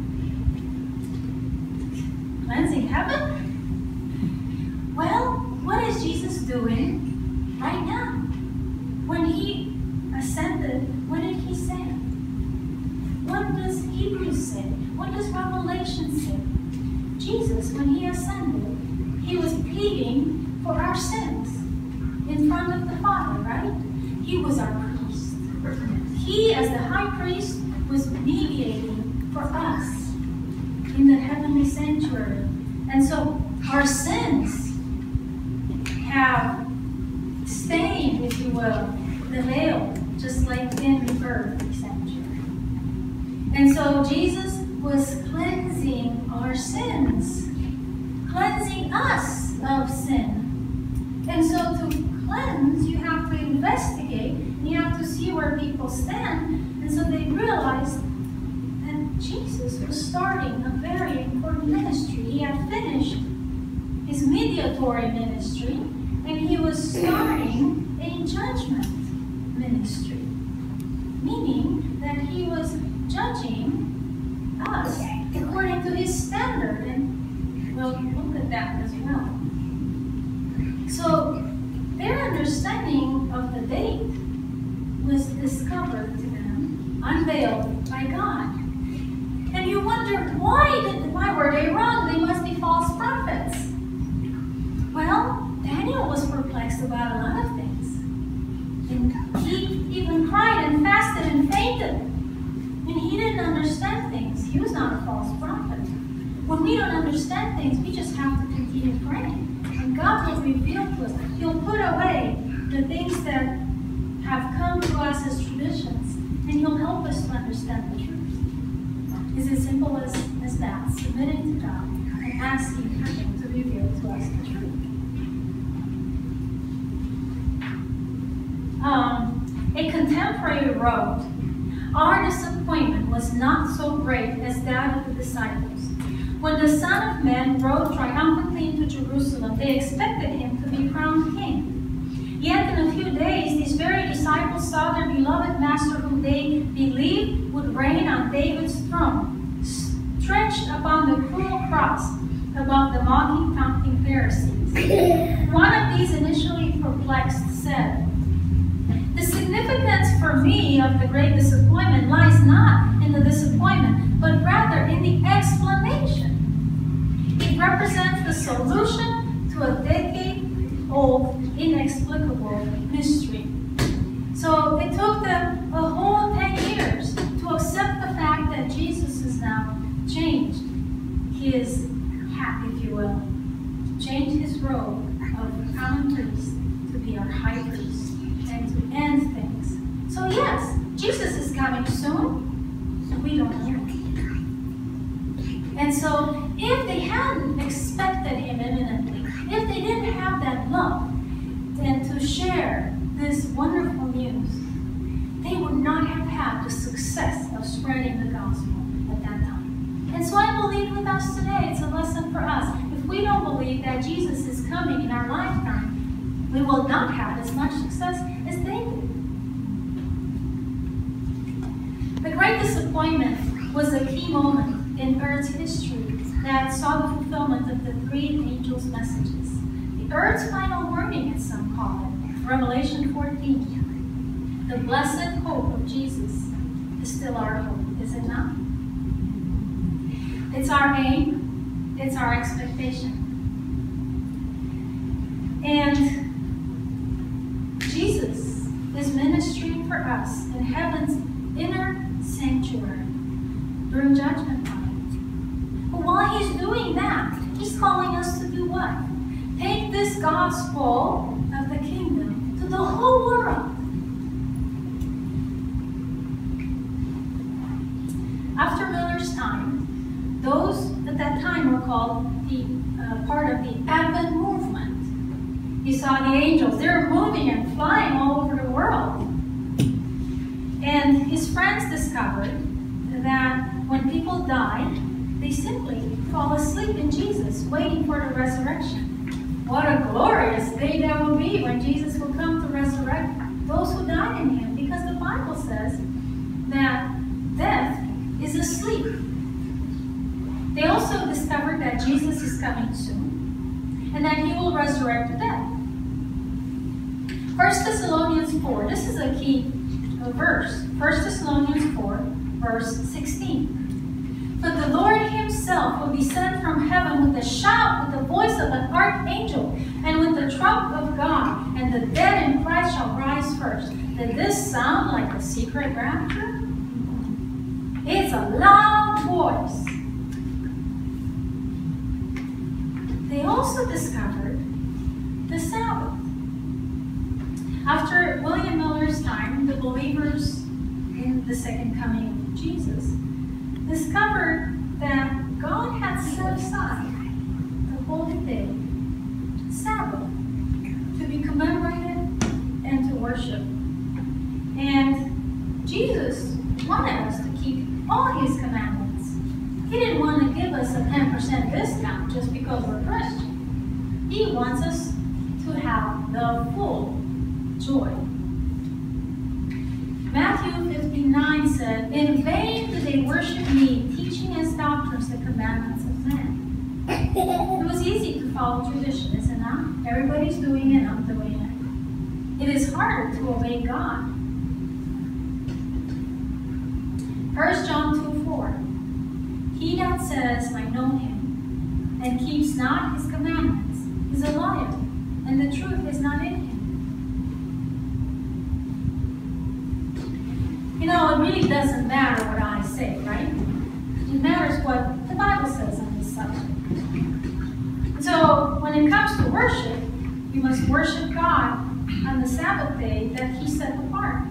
Cleansing heaven? Well, what is Jesus doing right now? When he ascended, what did he say? What does Hebrews say? What does Revelation say? Jesus, when he ascended, he was pleading for our sins in front of the Father, right? He was our priest. He, as the high priest, was mediating for us in the heavenly sanctuary. And so our sins have stained, if you will, the veil, just like in the earthly sanctuary. And so Jesus was cleansing our sins, cleansing us of sin. And so to cleanse, you have to investigate, and you have to see where people stand. And so they realized that Jesus was starting a very important ministry. He had finished his mediatory ministry, and he was starting a judgment ministry, meaning that he was judging us according to his standard, and we'll look at that as well. So their understanding of the date was discovered to them, unveiled by God. And you wonder, why did why were they wrong? They must be false prophets. Well, Daniel was perplexed about a lot of things. And he even cried and fasted and fainted. And he didn't understand things. He was not a false prophet. When we don't understand things, we just have to continue praying. And God will reveal to us. He'll put away the things that have come to us as traditions, and he'll help us to understand the truth. It's as simple as, as that, submitting to God and asking for him to reveal to us the truth. Um, a contemporary wrote, "Our disappointment was not so great as that of the disciples. When the Son of Man rode triumphantly into Jerusalem, they expected him to be crowned king. Yet in a few days, these very disciples saw their beloved Master, whom they believed would reign on David's throne, stretched upon the cruel cross above the mocking, taunting Pharisees. One of these, initially perplexed, said, 'The significance for me of the great disappointment lies not in the disappointment, but rather in the explanation. It represents the solution to to a decade-old, inexplicable mystery. So it took them a whole ten years to accept the fact that Jesus is now changed his hat, if you will, changed his robe of common priest to be our high priest and to end things. So yes, Jesus is coming soon. We don't know. And so if they hadn't expected him imminently, if they didn't have that love, then to share this wonderful news, they would not have had the success of spreading the gospel at that time. And so I believe with us today, it's a lesson for us. If we don't believe that Jesus is coming in our lifetime, we will not have as much success as they did. The Great Disappointment was a key moment in Earth's history that saw the fulfillment of the three angels' messages. The Earth's final warning, as some call it, Revelation fourteen. The blessed hope of Jesus is still our hope, is it not? It's our aim, it's our expectation. And Jesus is ministering for us in heaven's inner sanctuary during judgment time. But while he's doing that, he's calling us to do what? Take this gospel of the kingdom to the whole world. After Miller's time, those at that time were called the uh, part of the Advent movement. He saw the angels. They were moving and flying all over the world. And his friends discovered that when people die, they simply fall asleep in Jesus, waiting for the resurrection. What a glorious day that will be when Jesus will come to resurrect those who died in him, because the Bible says that death is asleep. They also discovered that Jesus is coming soon and that he will resurrect the dead. First Thessalonians four, this is a key verse. First Thessalonians four, verse sixteen. But the Lord himself will descend from heaven with a shout, with the voice of an archangel, and with the trump of God, and the dead in Christ shall rise first. Did this sound like a secret rapture? It's a loud voice. They also discovered the Sabbath. After William Miller's time, the believers in the second coming of Jesus discovered that God had set aside the holy day, Sabbath, to be commemorated and to worship. And Jesus wanted us to keep all his commandments. He didn't want to give us a ten percent discount just because we're Christian. He wants us to have the full joy. Matthew fifteen-nine said, "In vain do they worship me, teaching as doctrines the commandments of men." It was easy to follow tradition, is it not? Everybody's doing it, I'm doing it. It is harder to obey God. First John two four. He that says, I know him, and keeps not his commandments, is a liar, and the truth is not in him. You know, it really doesn't matter what I say, right? It matters what the Bible says on this subject. So, when it comes to worship, you must worship God on the Sabbath day that he set apart.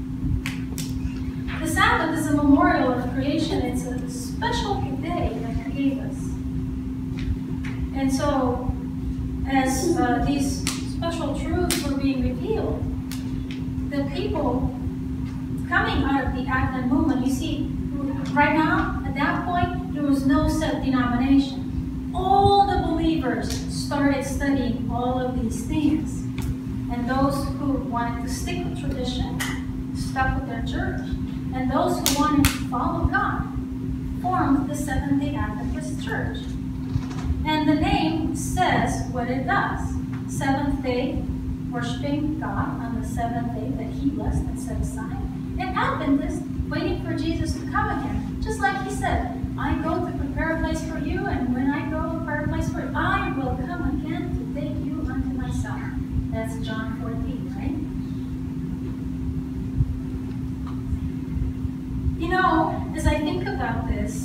The Sabbath is a memorial of creation. It's a special day that he gave us. And so, as uh, these special truths were being revealed, the people coming out of the Advent movement, you see, right now, at that point, there was no set denomination. All the believers started studying all of these things. And those who wanted to stick with tradition stuck with their church. And those who wanted to follow God formed the Seventh-day Adventist Church. And the name says what it does. Seventh day, worshiping God on the seventh day that he blessed and set aside. And Adventists waiting for Jesus to come again. Just like he said, I go to prepare a place for you, and when I go to prepare a place for you, I will come again to take is John fourteen, right? You know, as I think about this,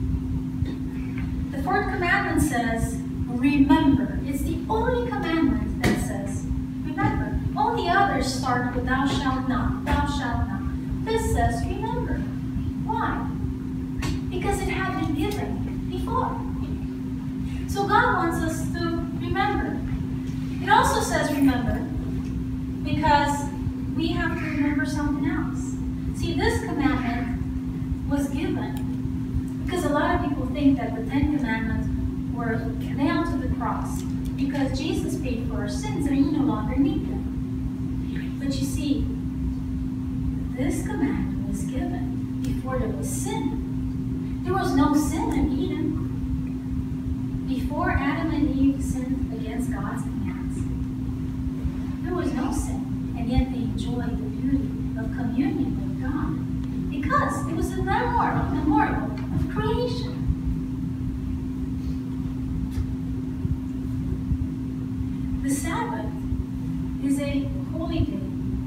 the fourth commandment says, remember. It's the only commandment that says, remember. All the others start with thou shalt not, thou shalt not. This says, remember. Why? Because it had been given before. So God wants us to remember. It also says remember because we have to remember something else. See, this commandment was given because a lot of people think that the Ten Commandments were nailed to the cross because Jesus paid for our sins and we no longer need them. But you see, this commandment was given before there was sin. There was no sin in Eden. Before Adam and Eve sinned against God's commands, there was no sin, and yet they enjoyed the beauty of communion with God because it was a memorial, memorial of creation. The Sabbath is a holy day,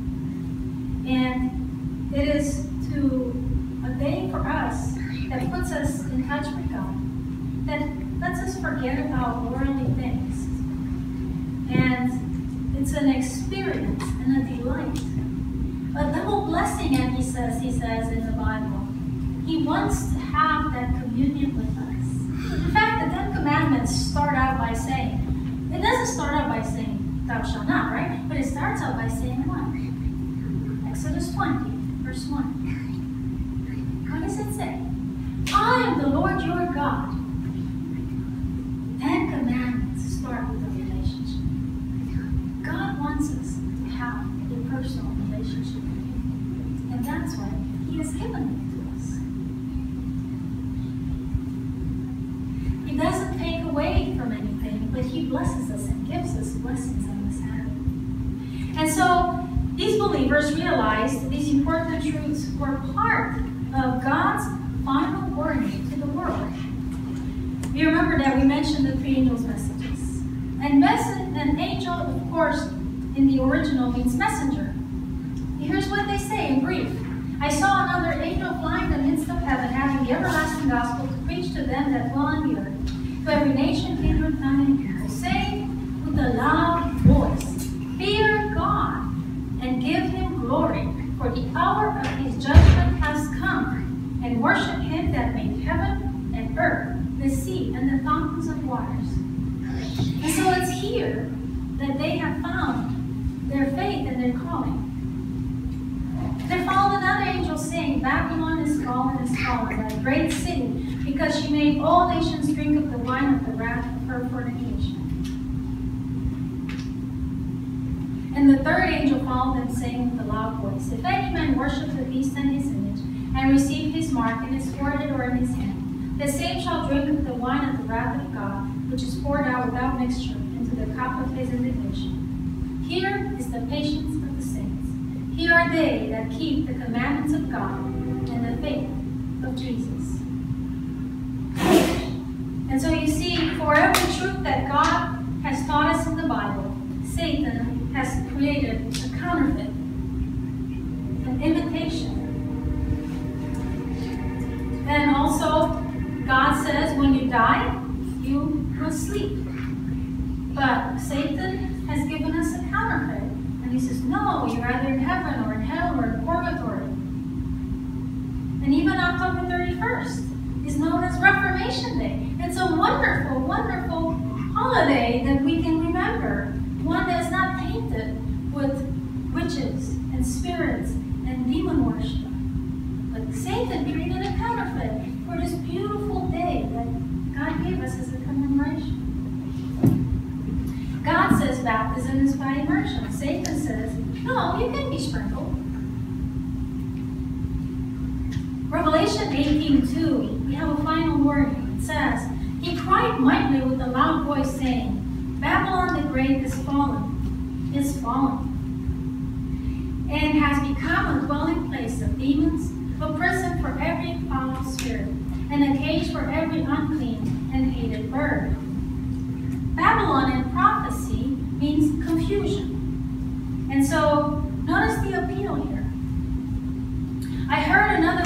and it is to a day for us that puts us in touch with God, that lets us forget about worldly things. And it's an experience and a delight. A double blessing, and he says, he says in the Bible. He wants to have that communion with us. In fact, the Ten Commandments start out by saying, it doesn't start out by saying, thou shalt not, right? But it starts out by saying what? Exodus twenty, verse one. What does it say? I am the Lord your God. Ten Commandments start with a relationship. God wants us to have a personal relationship with Him. And that's why He has given it to us. He doesn't take away from anything, but He blesses us and gives us blessings on the Sabbath. And so these believers realized these important truths were part of God's final warning to the world. You remember that we mentioned the three angels' messages. And message, an angel, of course, in the original means messenger. Here's what they say in brief. I saw another angel flying in the midst of heaven, having the everlasting gospel to preach to them that dwell on the earth, to every nation, kindred, tongue, and people, saying with a loud voice, fear God, and give Him glory, for the hour of His judgment has come, and worship Him that made heaven and earth, the sea, and the fountains of waters. And so it's here that they have found their faith and their calling. There followed another angel saying, Babylon is fallen, is fallen, that great city, because she made all nations drink of the wine of the wrath of her fornication. And the third angel followed them, saying with a loud voice, if any man worship the beast and his image, and receive his mark in his forehead or in his hand, the same shall drink of the wine of the wrath of God, which is poured out without mixture into the cup of his indignation. Here is the patience of the saints. Here are they that keep the commandments of God and the faith of Jesus. And so you see, for every truth that God has taught us in the Bible, Satan has created a counterfeit, an imitation. And also, God says when you die, you will sleep. But Satan has given us a counterfeit. And he says, no, you're either in heaven or in hell or in purgatory. And even October thirty-first is known as Reformation Day. It's a wonderful, wonderful holiday that we can remember. One that is not tainted with witches and spirits and demon worship. But Satan created a counterfeit for this beautiful day that God gave us as a commemoration. God says baptism is by immersion. Satan says, no, you can be sprinkled. Revelation eighteen two, we have a final warning. It says, he cried mightily with a loud voice, saying, Babylon the Great is fallen, is fallen, and has become a dwelling place of demons, a prison for every foul spirit, and a cage for every unclean and hated bird. Babylon in prophecy means confusion.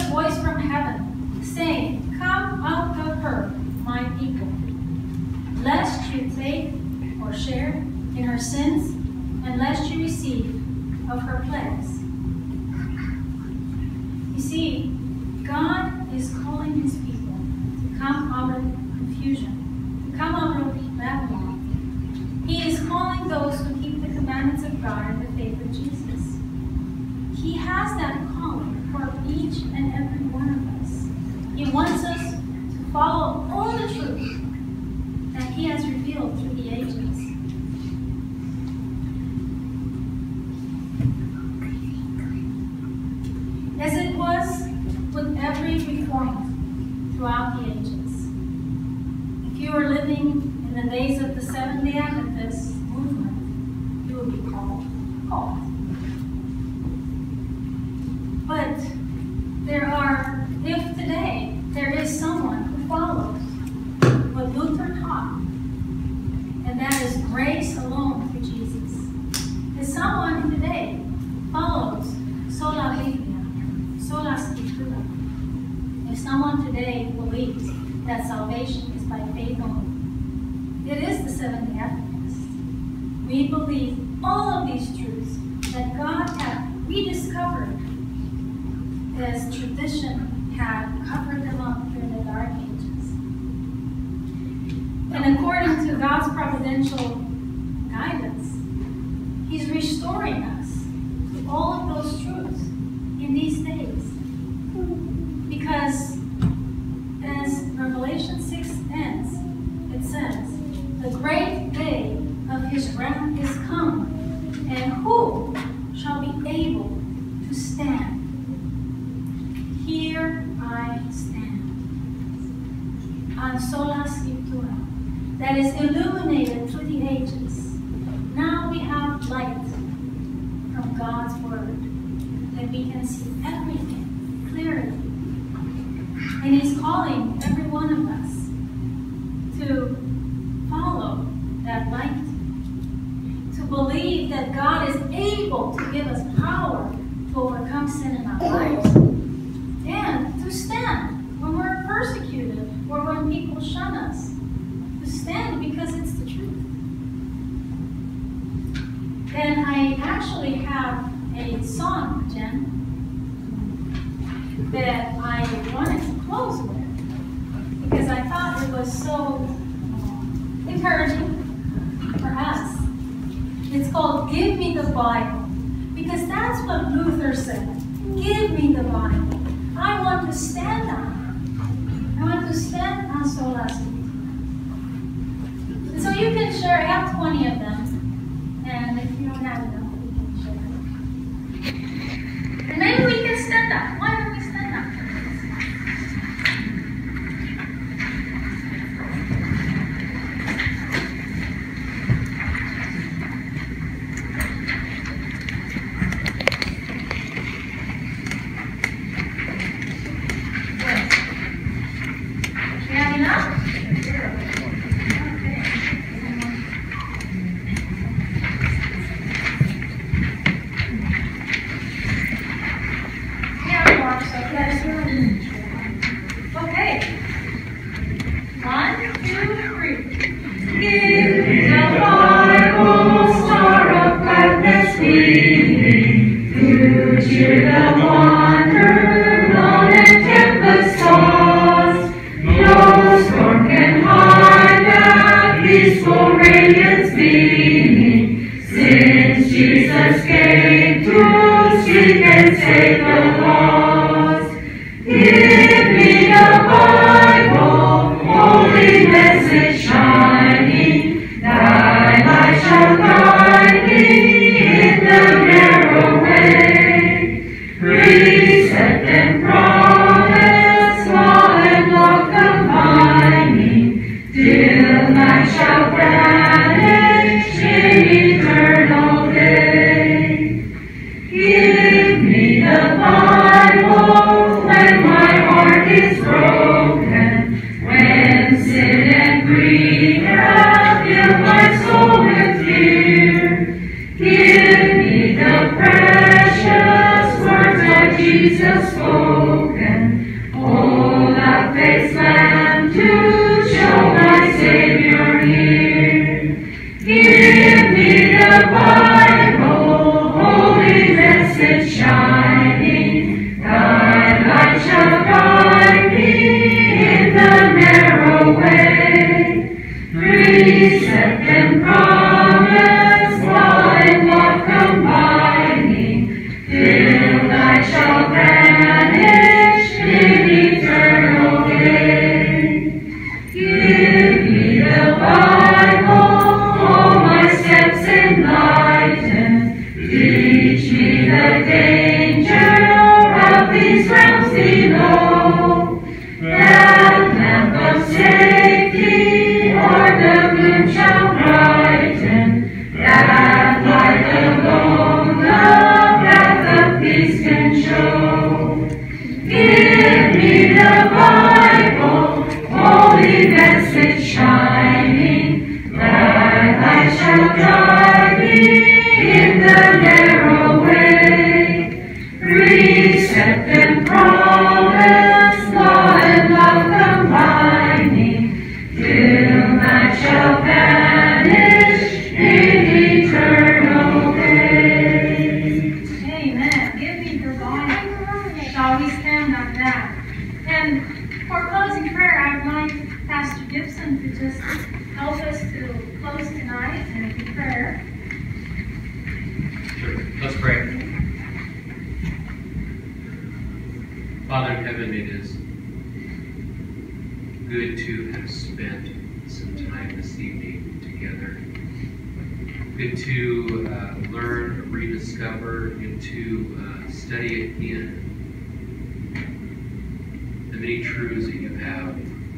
a voice from heaven, saying, "Come out of her, my people, lest you take or share in her sins, and lest you receive of her plagues." You see, God is calling his people to come out of confusion, to come out of Babylon. He is calling those who keep the commandments of God and the faith of Jesus. He has that calling for each and every one of us. He wants us to follow all the truth that he has revealed through the ages. As it was with every reform throughout the ages. If you were living in the days of the Seventh-day Adventist movement, you would be called called. But there are, if today there is someone who follows what Luther taught, and that is grace alone through Jesus, if someone today follows Sola, Sola Scriptura, if someone today believes that salvation is by faith only, it is the Seventh-day Adventists. We believe all of these truths that God had rediscovered as tradition had covered them up during the Dark Ages. And according to God's providential guidance, he's restoring us to all of those truths in these days. Because as Revelation six ends, it says, "The great day of his wrath is come, and who shall be able to stand? Here I stand." On Sola Scriptura, that is illuminated through the ages. Now we have light from God's word, that we can see everything clearly. And he's calling every one of us to follow that light, to believe that God is able to give us power to overcome sin in our lives, and to stand when we're persecuted or when people shun us, to stand because it's the truth. And I actually have a song, Jen, that I wanted to close with, because I thought it was so encouraging for us. It's called "Give Me the Bible," because that's what Luther said. Give me the Bible. I want to stand on it. I want to stand on Sola Scriptura. And so you can share. I have twenty of them, and if you don't have enough, we can share. And maybe we can stand up. Why don't we stand up? Precept and promise, law and love combining, till I shall vanish in eternal gain. Give me the Bible, all my steps enlighten. Teach me the danger of these realms below. That lamp of safety o'er the moon shall brighten. That light alone the path of peace can show. Give me the Bible, holy message shining. That light shall guide me in the narrow way. Precept and promise, law and love combining, till I shall vanish in eternal days. Amen. Give me the Bible. Shall we stand on that? And for closing prayer, I'd like Pastor Gibson to just help us to close tonight and in prayer. Sure. Let's pray. Father in heaven, it is good to have spent some time this evening together. Good to uh, learn, rediscover, and to uh, study again the many truths that you have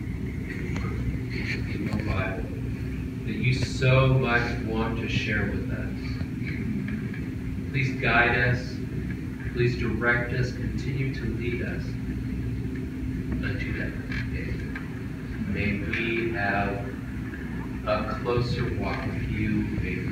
in the Bible that you so much want to share with us. Please guide us. Please direct us. Continue to lead us unto that day. May we have a closer walk with you. May